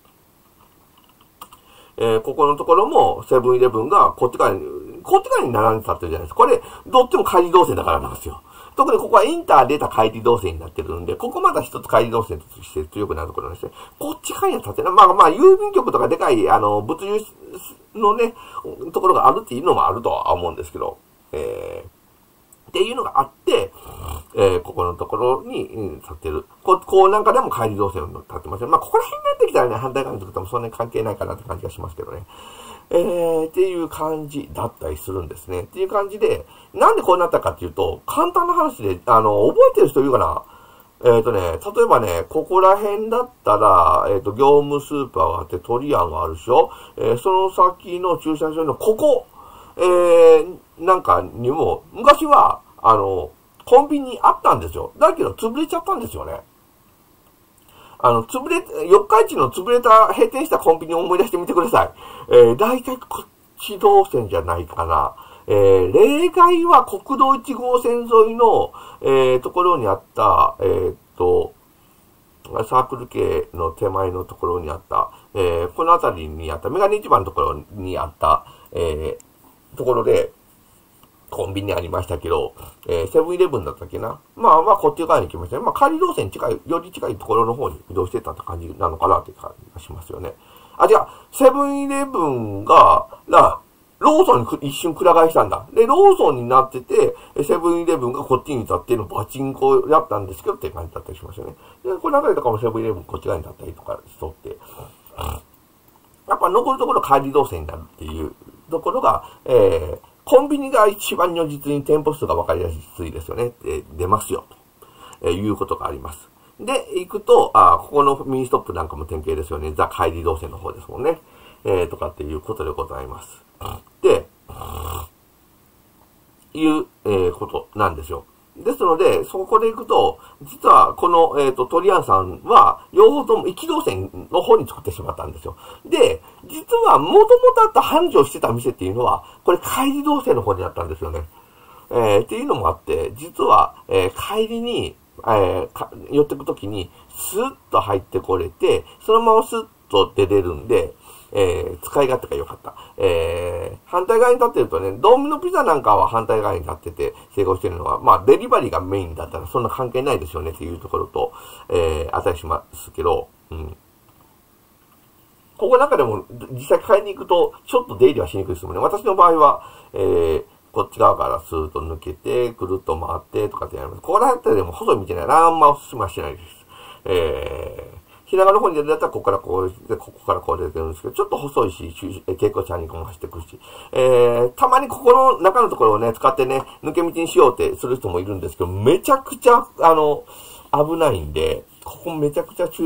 ここのところもセブンイレブンがこっち側に並んでたってるじゃないですか。これ、どっちも帰り動線だからなんですよ。特にここはインター出た帰り動線になってるんで、ここまだ一つ帰り動線として強くなるところなんですね。こっち側には立てない。まあ、郵便局とかでかい、物流のね、ところがあるっていうのもあるとは思うんですけど、っていうのがあって、ここのところに、立ってる。こうなんかでも帰り動線を立ってますね。まあ、ここら辺になってきたらね、反対側に作ってもそんなに関係ないかなって感じがしますけどね。っていう感じだったりするんですね。っていう感じで、なんでこうなったかっていうと、簡単な話で、覚えてる人いるかな？例えばね、ここら辺だったら、業務スーパーがあって、トリアンがあるでしょ？その先の駐車場のここ、なんかにも、昔は、コンビニあったんですよ。だけど、潰れちゃったんですよね。四日市の潰れた、閉店したコンビニを思い出してみてください。大体こっち動線じゃないかな。例外は国道1号線沿いの、ところにあった、サークル系の手前のところにあった、この辺りにあった、メガネ市場のところにあった、ところで、コンビニありましたけど、セブンイレブンだったっけな。まあ、こっち側に来ましたね。まあ、帰り動線より近いところの方に移動してたって感じなのかなって感じがしますよね。あ、違う、セブンイレブンが、ローソンに一瞬くら替えしたんだ。で、ローソンになってて、セブンイレブンがこっちに立ってのバチンコやったんですけどって感じだったりしますよね。で、この辺りとかもセブンイレブンこっち側に立ったりとかしとって、やっぱ残るところ帰り動線になるっていうところが、コンビニが一番如実に店舗数が分かりやすいですよね。出ますよ。ということがあります。で、行くと、ここのミニストップなんかも典型ですよね。ザ・帰り動線の方ですもんね。とかっていうことでございます。で、ことなんですよ。ですので、そこで行くと、実はこの、トリアンさんは、両方とも行き動線の方に作ってしまったんですよ。で、実は元々あった繁盛してた店っていうのは、これ帰り動線の方にあったんですよね。っていうのもあって、実は、帰りに、寄ってくときに、スッと入ってこれて、そのままスッと出れるんで、使い勝手が良かった。反対側に立ってるとね、ドームのピザなんかは反対側に立ってて成功してるのは、まあ、デリバリーがメインだったらそんな関係ないですよねっていうところと、あったりしますけど、うん。ここ中でも実際買いに行くと、ちょっと出入りはしにくいですもんね。私の場合は、こっち側からスーッと抜けて、くるっと回ってとかってやります。ここら辺でも細い道ないらあんまおすすめはしてないです。ひらがの方に出るやったら、ここからこうで、ここからこう出てるんですけど、ちょっと細いし、蛍光チャーニングも走ってくるし、たまにここの中のところをね、使ってね、抜け道にしようってする人もいるんですけど、めちゃくちゃ、危ないんで、ここめちゃくちゃ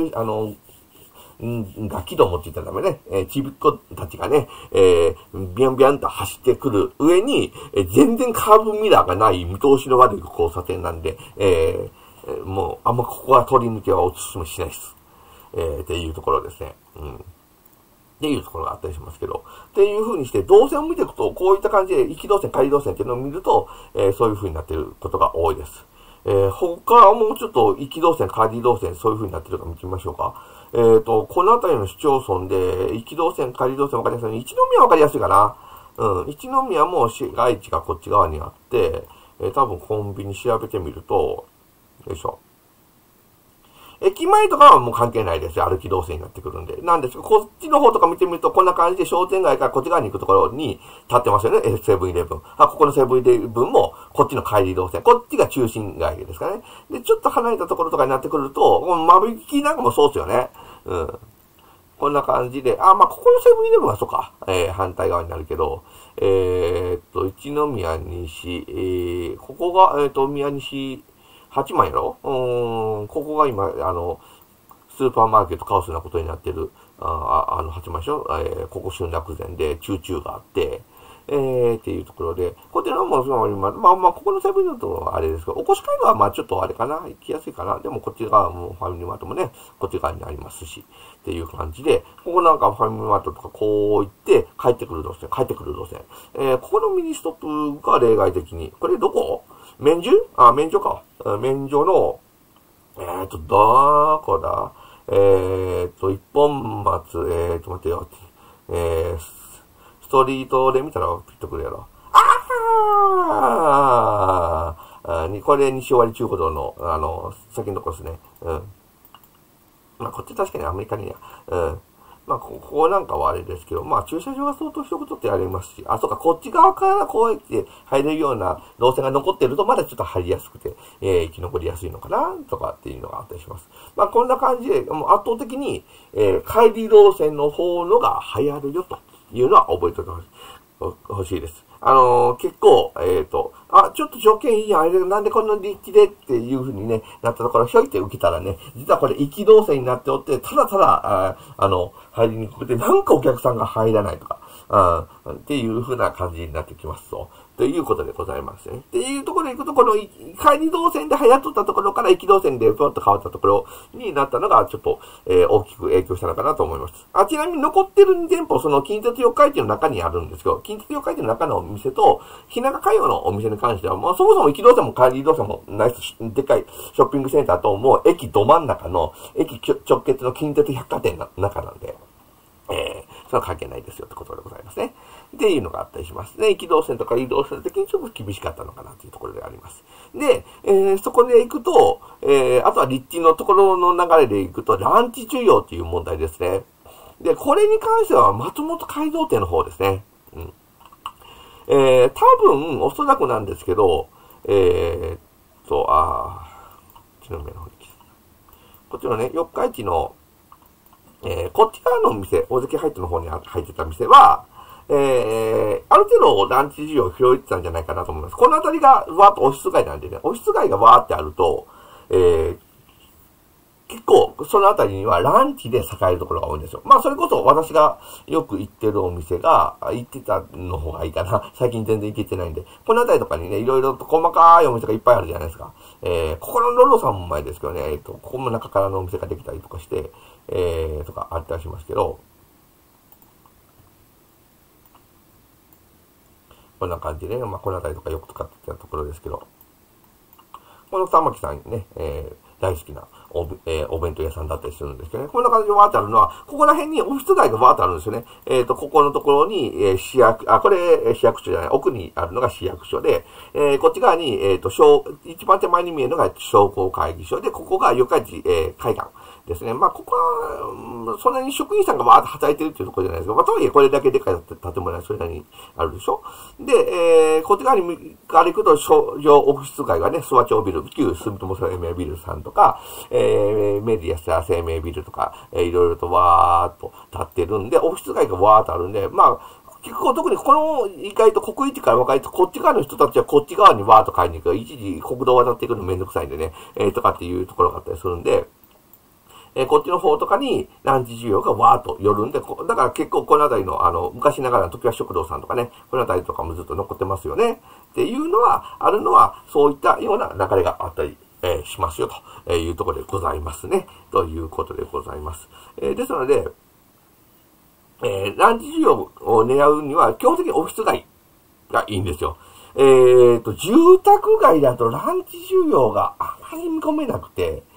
ガキどもって言ったらダメね。ちびっ子たちがね、ビャンビャンと走ってくる上に、全然カーブミラーがない見通しの悪い交差点なんで、もう、あんまここは取り抜けはお勧めしないです。っていうところですね。うん。っていうところがあったりしますけど。っていう風にして、動線を見ていくと、こういった感じで、行き動線、帰り動線っていうのを見ると、そういう風になっていることが多いです。他はもうちょっと、行き動線、帰り動線、そういう風になっているか見てみましょうか。この辺りの市町村で、行き動線、帰り動線分かりやすい。一宮分かりやすいかな。うん。一宮も市街地がこっち側にあって、 多分コンビニ調べてみると、よいしょ。駅前とかはもう関係ないですよ。歩き動線になってくるんで。なんですけど、こっちの方とか見てみると、こんな感じで商店街からこっち側に行くところに立ってますよね。セブンイレブン。ここのセブンイレブンも、こっちの帰り動線。こっちが中心街ですかね。で、ちょっと離れたところとかになってくると、間引きなんかもそうですよね。こんな感じで、ここのセブンイレブンはそうか。反対側になるけど、一宮西、ここが、宮西、8万やろここが今、スーパーマーケットカオスなことになってる、8万でしょここ春楽前で、チューチューがあって、っていうところで、こちらも、ここのセブンイレブンはあれですけど、おこし街道はちょっとあれかな行きやすいかなでもこっち側もファミリーマートもね、こっち側にありますし、っていう感じで、ここなんかファミリーマートとかこう行って、帰ってくる路線。ここのミニストップが例外的に、これどこ免除免除か。免除の、どこだ一本松、待ってよ。ストリートで見たらピッとくるやろ。これ西尾割中古道の、先のとこですね。こっち確かにアメリカにや。ここなんかはあれですけど、駐車場が相当一言ってありますし、そうか、こっち側からこうやって入れるような動線が残ってると、まだちょっと入りやすくて、生き残りやすいのかな、とかっていうのがあったりします。こんな感じで、もう圧倒的に、帰り動線の方のが流行るよ、というのは覚えてほしいです。結構、ちょっと条件いいやん、あれなんでこんな立地でっていう風にね、なったところ、ひょいって受けたらね、実はこれ行き動線になっておって、ただただ、入りにくくて、なんかお客さんが入らないとか、っていう風な感じになってきますということでございますね。っていうところで行くと、この帰り動線で流行っとったところから行き動線でふわっと変わったところになったのが、ちょっと、大きく影響したのかなと思います。ちなみに残ってる店舗、その近鉄四日市の中にあるんですけど、近鉄四日市の中のお店と、日向海洋のお店に関しては、そもそも行き動線も帰り動線もないでっかいショッピングセンターと、もう駅ど真ん中の、駅直結の近鉄百貨店の中なんで、それは関係ないですよってことでございますね。っていうのがあったりしますね。行き動線とか移動線的にちょっと厳しかったのかなというところであります。で、そこで行くと、あとは立地のところの流れで行くと、ランチ需要っていう問題ですね。で、これに関しては松本街道店の方ですね。多分、おそらくなんですけど、こっちの目の方にこっちのね、四日市の、こっち側のお店、大関ハイトの方に入ってた店は、ある程度ランチ需要を広げてたんじゃないかなと思います。この辺りがわーっとオフィス街なんでね、オフィス街がわーってあると、結構、そのあたりにはランチで栄えるところが多いんですよ。それこそ私がよく行ってるお店が、行ってたの方がいいかな。最近全然行けてないんで。このあたりとかにね、いろいろと細かいお店がいっぱいあるじゃないですか。ここのロロさんも前ですけどね、ここも中からのお店ができたりとかして、とかあったりしますけど、こんな感じでね、このあたりとかよく使ってたところですけど、この玉木さんね、大好きなお弁当屋さんだったりするんですけどね。こんな感じでわーってあるのは、ここら辺にオフィス街がわーってあるんですよね。ここのところに、これ、市役所じゃない、奥にあるのが市役所で、こっち側に、一番手前に見えるのが商工会議所で、ここが四日市、海岸ですね。ここは、そんなに職員さんがわーって働いてるっていうところじゃないですけど、とはいえこれだけでかい建物はそれなりにあるでしょ。で、こっち側に歩くと商業オフィス街がね、諏訪町ビル、旧住友生命ビルさんとか、メディアスや生命ビルとか、いろいろとわーっと立ってるんで、オフィス街がわーっとあるんで、結構特にこの意外と国一から分かると、こっち側の人たちはこっち側にわーっと買いに行く。一時国道渡っていくのめんどくさいんでね、とかっていうところがあったりするんで、こっちの方とかにランチ需要がわーっと寄るんで、だから結構この辺りの昔ながらの時は食堂さんとかね、この辺りとかもずっと残ってますよね。っていうのは、あるのは、そういったような流れがあったり、しますよというところでございますね。ということでございます。ですので、ランチ需要を狙うには、基本的にオフィス街がいいんですよ。住宅街だとランチ需要があまり見込めなくて、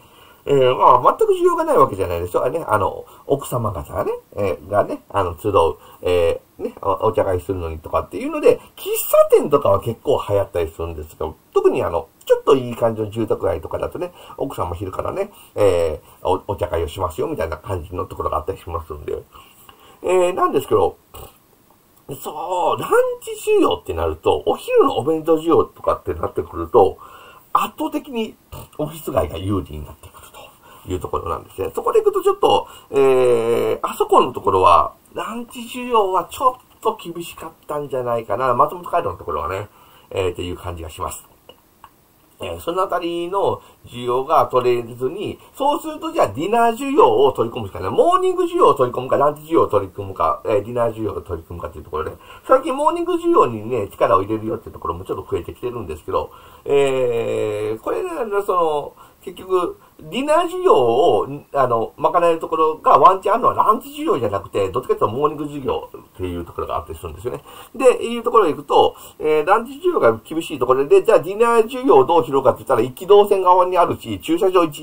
まあ、全く需要がないわけじゃないでしょ。奥様方がね、集う、お茶会するのにとかっていうので、喫茶店とかは結構流行ったりするんですけど、特にちょっといい感じの住宅街とかだとね、奥様昼からね、お茶会をしますよ、みたいな感じのところがあったりしますんで。なんですけど、そう、ランチ需要ってなると、お昼のお弁当需要とかってなってくると、圧倒的にオフィス街が有利になってくるというところなんですね。そこで行くとちょっと、あそこのところは、ランチ需要はちょっと厳しかったんじゃないかな。松本街道のところはね、っていう感じがします。そのあたりの需要が取れずに、そうするとじゃあディナー需要を取り込むしかない。モーニング需要を取り込むか、ランチ需要を取り込むか、ディナー需要を取り込むかというところで、最近モーニング需要にね、力を入れるよっていうところもちょっと増えてきてるんですけど、これね、結局、ディナー需要を、賄えるところがワンチャンあるのはランチ需要じゃなくて、どっちかというとモーニング需要っていうところがあったりするんですよね。で、いうところへ行くと、ランチ需要が厳しいところで、じゃあディナー需要をどうしろうかって言ったら、一気動線側にあるし、駐車場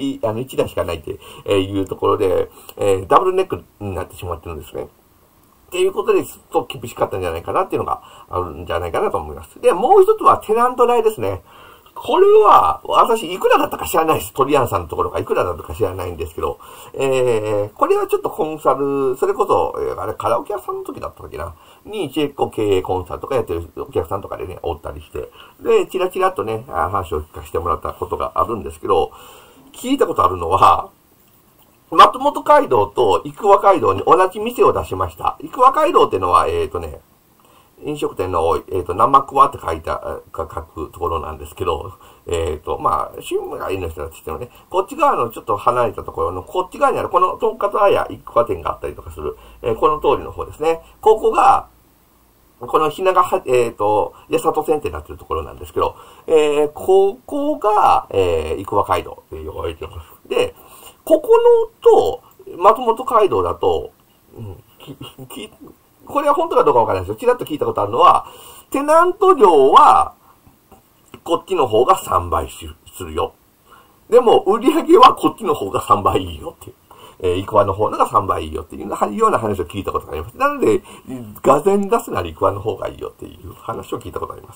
1台しかないっていうところで、ダブルネックになってしまってるんですね。っていうことで、ちょっと厳しかったんじゃないかなっていうのがあるんじゃないかなと思います。で、もう一つはテナント代ですね。これは、私、いくらだったか知らないです。トリアンさんのところがいくらだったか知らないんですけど、これはちょっとコンサル、それこそ、カラオケ屋さんの時だった時な、に、チェッコ経営コンサルとかやってるお客さんとかでね、おったりして、で、チラチラっとね、話を聞かせてもらったことがあるんですけど、聞いたことあるのは、松本街道と生和街道に同じ店を出しました。生和街道っていうのは、飲食店の、生桑って書くところなんですけど、まあ、趣味がいいの人たちってのはね、こっち側のちょっと離れたところの、こっち側にある、この、とんかつあや一桑店があったりとかする、この通りの方ですね。ここが、このひながは、八里線ってなってるところなんですけど、ここが、生和街道って呼ばれています。で、ここのと、松本街道だと、これは本当かどうかわからないですよ。ちらっと聞いたことあるのは、テナント料は、こっちの方が3倍するよ。でも、売り上げはこっちの方が3倍いいよっていう。イクワの方が3倍いいよっていうような話を聞いたことがあります。なので、がぜん出すならイクワの方がいいよっていう話を聞いたことがあります。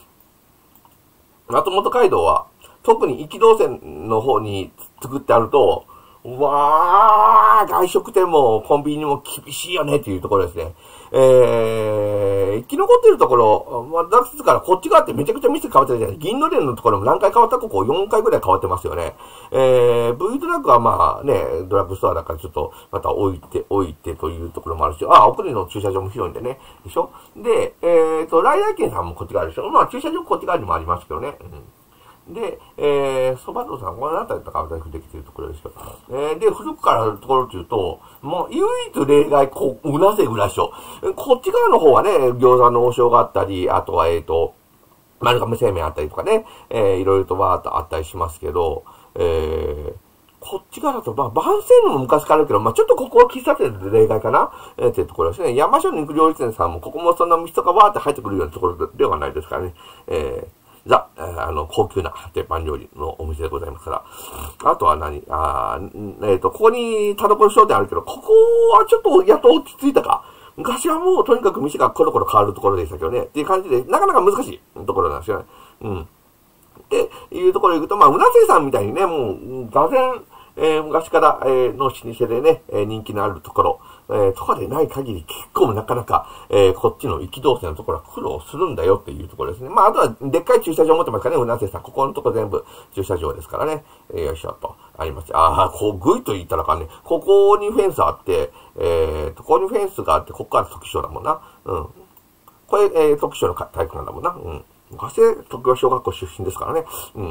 松本街道は、特に一気動線の方に作ってあると、外食店もコンビニも厳しいよねっていうところですね。生き残ってるところ、だからこっち側ってめちゃくちゃ店変わってるじゃない。銀の連のところも何回変わったここ4回ぐらい変わってますよね。V ドラッグはまあね、ドラッグストアだからちょっとまた置いてというところもあるし、奥にの駐車場も広いんでね。でしょで、ライダー券さんもこっち側でしょ。まあ駐車場こっち側にもありますけどね。で、蕎麦堂さん、この辺りとか私できているところですけど、で、古くからあるところというと、もう唯一例外、うなせぐらいでしょ。こっち側の方はね、餃子の王将があったり、あとは丸亀製麺あったりとかね、いろいろとわーっとあったりしますけど、こっち側だと、まあ、番線も昔からあるけど、まあ、ちょっとここは喫茶店で例外かなっていうところですね。山椒肉料理店さんも、ここもそんな人がわーって入ってくるようなところではないですからね。高級な鉄板料理のお店でございますから。あとはここに田所商店あるけど、ここはちょっとやっと落ち着いたか。昔はもうとにかく店がコロコロ変わるところでしたけどね。っていう感じで、なかなか難しいところなんですよね。っていうところに行くと、まあ、うなせいさんみたいにね、もう、がぜん、昔から、の老舗でね、人気のあるところ、とかでない限り結構なかなか、こっちの行き動線のところは苦労するんだよっていうところですね。まあ、あとは、でっかい駐車場持ってますからね、うなせいさん。ここのとこ全部駐車場ですからね。よいしょと、あります。ぐいと言ったらかんね。ここにフェンスあって、ここにフェンスがあって、ここから特徴だもんな。これ、特徴の体育なんだもんな。昔、東京小学校出身ですからね。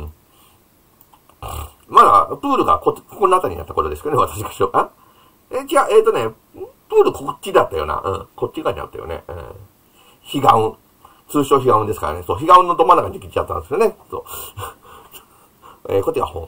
まだ、プールがこの辺りにあった頃ですけどね、私がプールこっちだったよな。こっち側にあったよね。彼岸。通称彼岸ですからね。そう、彼岸のど真ん中にできちゃったんですよね。そう。こっちが本。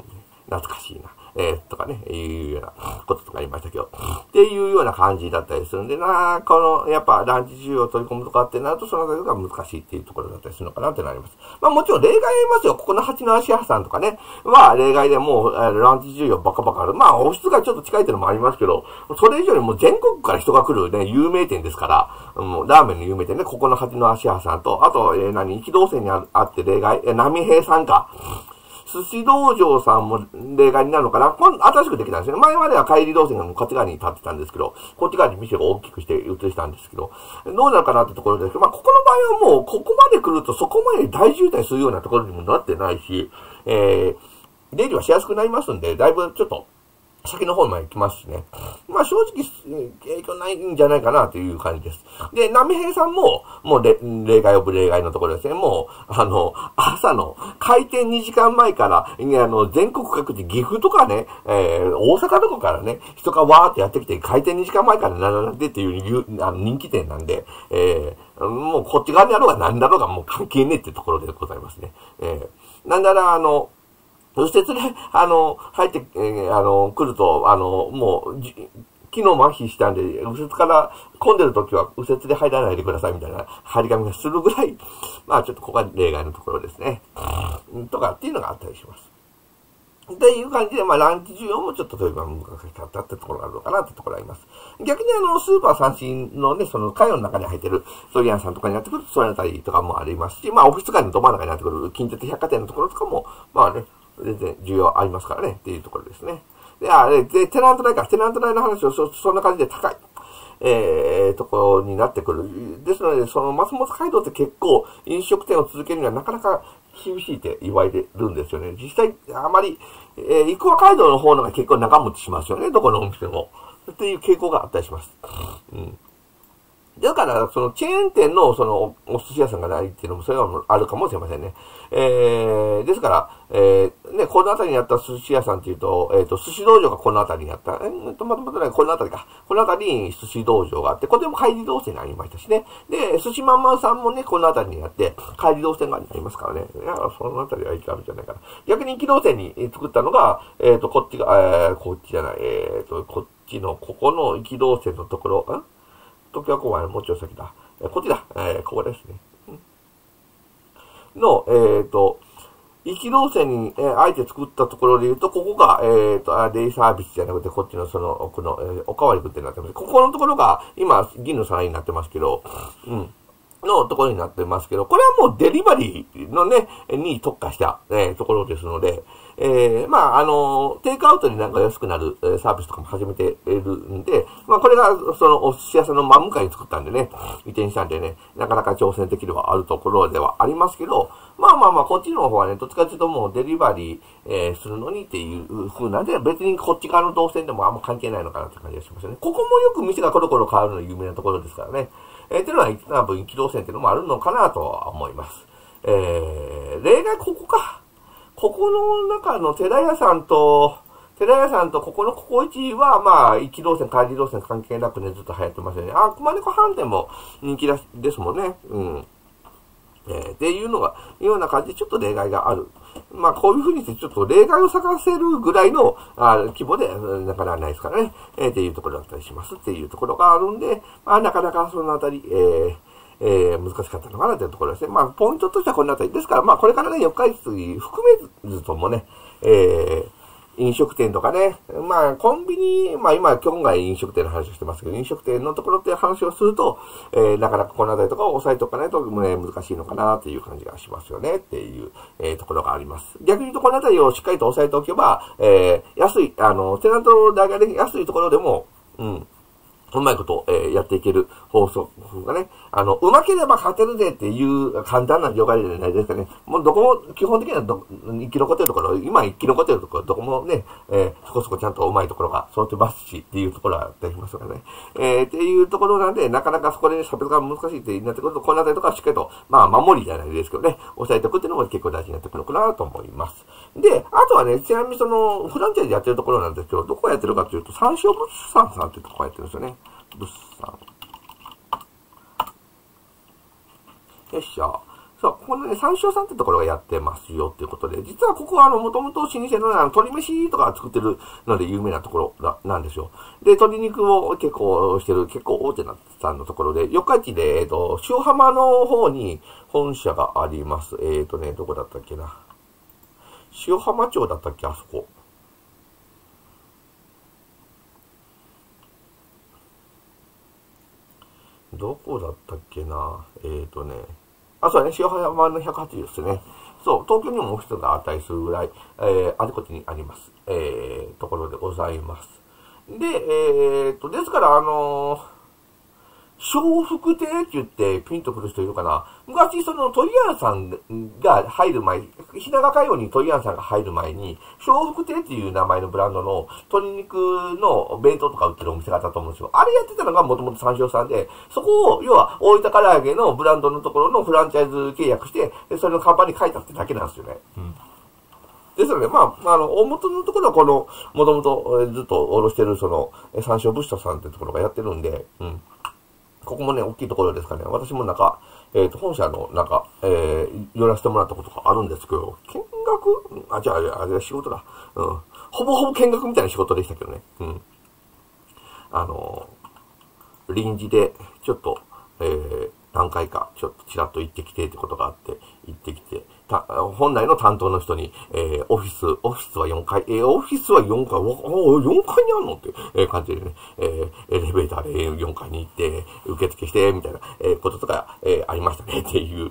懐かしいな。とかね、いうようなこととか言いましたけど、っていうような感じだったりするんでな、やっぱランチ需要を取り込むとかってなると、そのあたりが難しいっていうところだったりするのかなってなります。まあもちろん例外ありますよ。ここの蜂の足屋さんとかね。まあ例外でもう、ランチ需要バカバカある。まあオフィスがちょっと近いっていうのもありますけど、それ以上にもう全国から人が来るね、有名店ですから、もうラーメンの有名店ね、ここの蜂の足屋さんと、あと、一動線にあって例外、波平さんか。寿司道場さんも例外になるのかな。新しくできたんですよね。前までは帰り動線がこっち側に立ってたんですけど、こっち側に店が大きくして移したんですけど、どうなるかなってところですけど、まあ、ここの場合はもう、ここまで来るとそこまで大渋滞するようなところにもなってないし、出入りはしやすくなりますんで、だいぶちょっと、先の方まで行きますしね。まあ正直、影響ないんじゃないかなという感じです。で、波平さんも、もう例外オブ例外のところですね。もう、朝の開店2時間前から、全国各地、岐阜とかね、大阪とかからね、人がわーってやってきて、開店2時間前から並んでっていう人気店なんで、もうこっち側にあろうが何だろうがもう関係ねえってところでございますね。なんなら、右折で、入って、来ると、もう、昨日麻痺したんで、右折から混んでる時は右折で入らないでくださいみたいな張り紙がするぐらい、まあちょっとここが例外のところですね。とかっていうのがあったりします。っていう感じで、まあランチ需要もちょっと例えば難しかったってところがあるのかなってところがあります。逆にスーパー三振のね、その会話の中に入ってるソリアンさんとかになってくると、それあたりとかもありますし、まあオフィス街のど真ん中になってくる近鉄百貨店のところとかも、まあね、全然需要ありますからね、っていうところですね。で、テナント代か。テナント代の話をそんな感じで高い、ところになってくる。ですので、その松本街道って結構飲食店を続けるにはなかなか厳しいって言われてるんですよね。実際、あまり、生駒街道の方のが結構長持ちしますよね、どこのお店も。っていう傾向があったりします。うん。だから、そのチェーン店のお寿司屋さんがないっていうのも、それはあるかもしれませんね。ですから、ね、この辺りにあった寿司屋さんっていうと、寿司道場がこの辺りにあった。この辺りか。この辺りに寿司道場があって、これでも帰り動線にありましたしね。で、寿司まんまんさんもね、この辺りにあって、帰り動線がありますからね。いや、その辺りは行きあるんじゃないかな。逆に行き動線に作ったのが、こっちが、こっちじゃない、こっちの、ここの行き動線のところ、東京公園もうちょい先だ。こっちだ。ここですね。の、行き動線に、あえて作ったところで言うと、ここが、デイサービスじゃなくて、こっちの奥の、おかわりグってなってます。ここのところが、今、銀の皿になってますけど、のところになってますけど、これはもうデリバリーのね、に特化した、ところですので、まあ、テイクアウトになんか安くなる、サービスとかも始めているんで、まあ、これが、お寿司屋さんの真向かいに作ったんでね、移転したんでね、なかなか挑戦的ではあるところではありますけど、まあ、こっちの方はね、どっちかというともうデリバリー、するのにっていう風なんで、別にこっち側の動線でもあんま関係ないのかなって感じがしますよね。ここもよく店がコロコロ変わるの有名なところですからね。っていうのは、多分、機動線っていうのもあるのかなとは思います。例外ここか。ここの中の寺屋さんとここのココイチは、まあ、機動線、帰り動線関係なくね、ずっと流行ってますよね。熊猫飯店も人気ですもんね。っていうのが、ような感じでちょっと例外がある。まあ、こういうふうにしてちょっと例外を探せるぐらいの規模で、なかなかないですからね。っていうところだったりしますっていうところがあるんで、まあ、なかなかそのあたり、難しかったのかなというところですね。まあ、ポイントとしてはこのあたり。ですから、まあ、これからね、4日含めずともね、飲食店とかね、まあ、コンビニ、まあ今日飲食店の話をしてますけど、飲食店のところっていう話をすると、なかなかこのあたりとかを押さえておかないと、ね、難しいのかなっていう感じがしますよねっていう、ところがあります。逆に言うとこのあたりをしっかりと押さえておけば、安い、テナント代がね、安いところでも、うまいこと、やっていける法則がね、うまければ勝てるぜっていう簡単な業界じゃないですかね。もうどこも、基本的には生き残ってるところ、今生き残ってるところ、どこもね、そこそこちゃんとうまいところが揃ってますしっていうところがあったりしますからね。っていうところなんで、なかなかそこで差別が難しいってなってくると、このあたりとかしっかりと、まあ、守りじゃないですけどね、押さえておくっていうのも結構大事になってくるのかなと思います。で、あとはね、ちなみにフランチャイズでやってるところなんですけど、どこやってるかというと、三照物産さんっていうところやってるんですよね。物産。よっしゃ。 そう、このね、三照さんってところがやってますよっていうことで、実はここはもともと老舗の鶏飯とか作ってるので有名なところなんですよ。で、鶏肉を結構してる、結構大手なさんのところで、四日市で、塩浜の方に本社があります。どこだったっけな。塩浜町だったっけ、あそこ。どこだったっけな。そうね、塩浜の180ですね。そう、東京にもオフィスがあったりするぐらい、あちこちにあります。ところでございます。で、ですから、笑福亭って言ってピンとくる人いるかな。昔、その、鳥屋さんが入る前、ひながかように鳥屋さんが入る前に、笑福亭っていう名前のブランドの鶏肉の弁当とか売ってるお店があったと思うんですよ。あれやってたのがもともと三照さんで、そこを、要は、大分唐揚げのブランドのところのフランチャイズ契約して、それの看板に書いたってだけなんですよね。ですので、大元のところはこの、もともとずっとおろしてる、その、三照物産さんってところがやってるんで、ここもね、大きいところですかね。私も本社の寄らせてもらったことがあるんですけど、見学あれ仕事だ。ほぼほぼ見学みたいな仕事でしたけどね。臨時で、ちょっと、何回か、ちょっとちらっと行ってきてってことがあって、行ってきて、本来の担当の人に、オフィスは4階、オフィスは4階、4階にあるのって、感じでね、エレベーターで4階に行って、受付して、みたいな、こととか、ありましたね、っていう、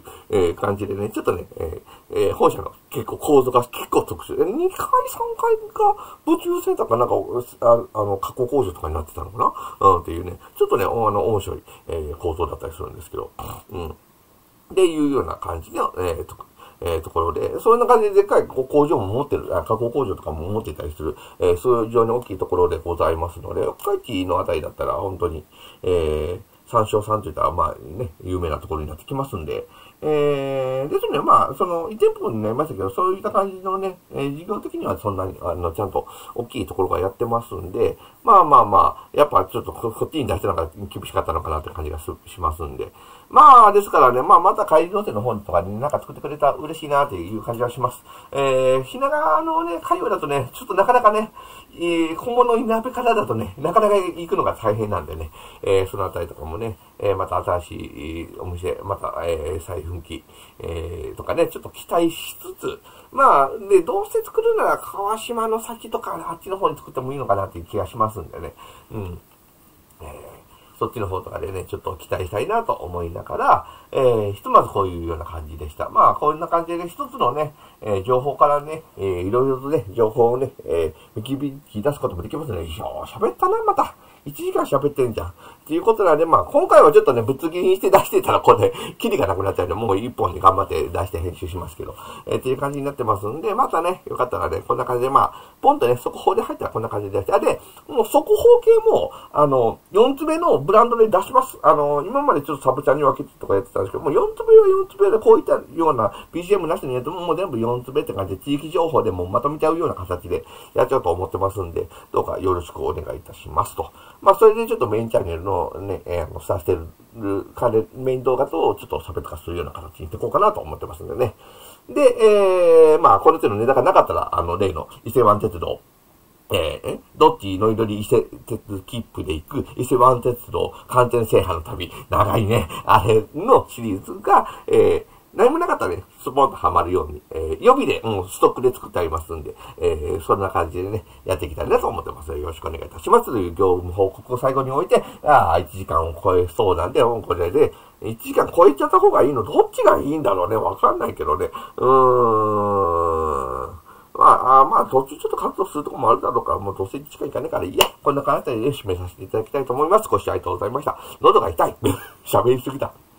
感じでね、ちょっとね、本社の結構構造が結構特殊。2階、3階が物流センターかなんか、加工工場とかになってたのかなっていうね、ちょっとね、面白い、構造だったりするんですけど、っていうような感じの、ところで、そういう感じででっかい工場も持ってる、加工工場とかも持っていたりする、そういう非常に大きいところでございますので、四日市のあたりだったら本当に、三照さんといったら、有名なところになってきますんで、ですね、その、移転舗になりましたけど、そういった感じのね、事業的にはそんなに、ちゃんと大きいところがやってますんで、やっぱちょっとこっちに出してなんか厳しかったのかなって感じがしますんで、ですからね、また帰りの手の方とかになんか作ってくれたら嬉しいなっていう感じがします。ひながのね、海外だとね、ちょっとなかなかね、小物に鍋方だとね、なかなか行くのが大変なんでね、そのあたりとかもね、また新しいお店、また、再奮起、とかね、ちょっと期待しつつ、どうせ作るなら川島の先とか、あっちの方に作ってもいいのかなっていう気がしますんでね。そっちの方とかでね、ちょっと期待したいなと思いながら、ひとまずこういうような感じでした。こんな感じで一つのね、情報からね、いろいろとね、情報をね、導き出すこともできますね。喋ったな、また。1時間喋ってんじゃん。っていうことなんで、今回はちょっとね、ぶつ切りにして出してたら、これ、キリがなくなっちゃうんで、もう1本に頑張って出して編集しますけど、っていう感じになってますんで、またね、よかったらね、こんな感じで、ポンとね、速報で入ったらこんな感じで出して、で、もう速報系も、4つ目のブランドで出します。今までちょっとサブチャンに分けてとかやってたんですけど、もう4つ目は4つ目でこういったような BGM なしにやってもう全部4つ目って感じで、地域情報でもまとめちゃうような形でやっちゃうと思ってますんで、どうかよろしくお願いいたしますと。それでちょっとメインチャンネルのね、スターしてるメイン動画とちょっと差別化するような形にしていこうかなと思ってますんでね。で、この手のネタがなかったら、例の伊勢湾鉄道、どっち乗り取り伊勢鉄切符で行く伊勢湾鉄道完全制覇の旅、長いね、あれのシリーズが、何もなかったらね、スポンとハマるように、予備で、ストックで作ってありますんで、そんな感じでね、やっていきたいなと思ってます。よろしくお願いいたします。という業務報告を最後に置いて、1時間を超えそうなんで、これで、1時間超えちゃった方がいいの？どっちがいいんだろうね。わかんないけどね。途中ちょっと活動するとこもあるだろうから、もうどうせ1時間いかねえから、いや、こんな感じで締めさせていただきたいと思います。ご視聴ありがとうございました。喉が痛い。喋りすぎた。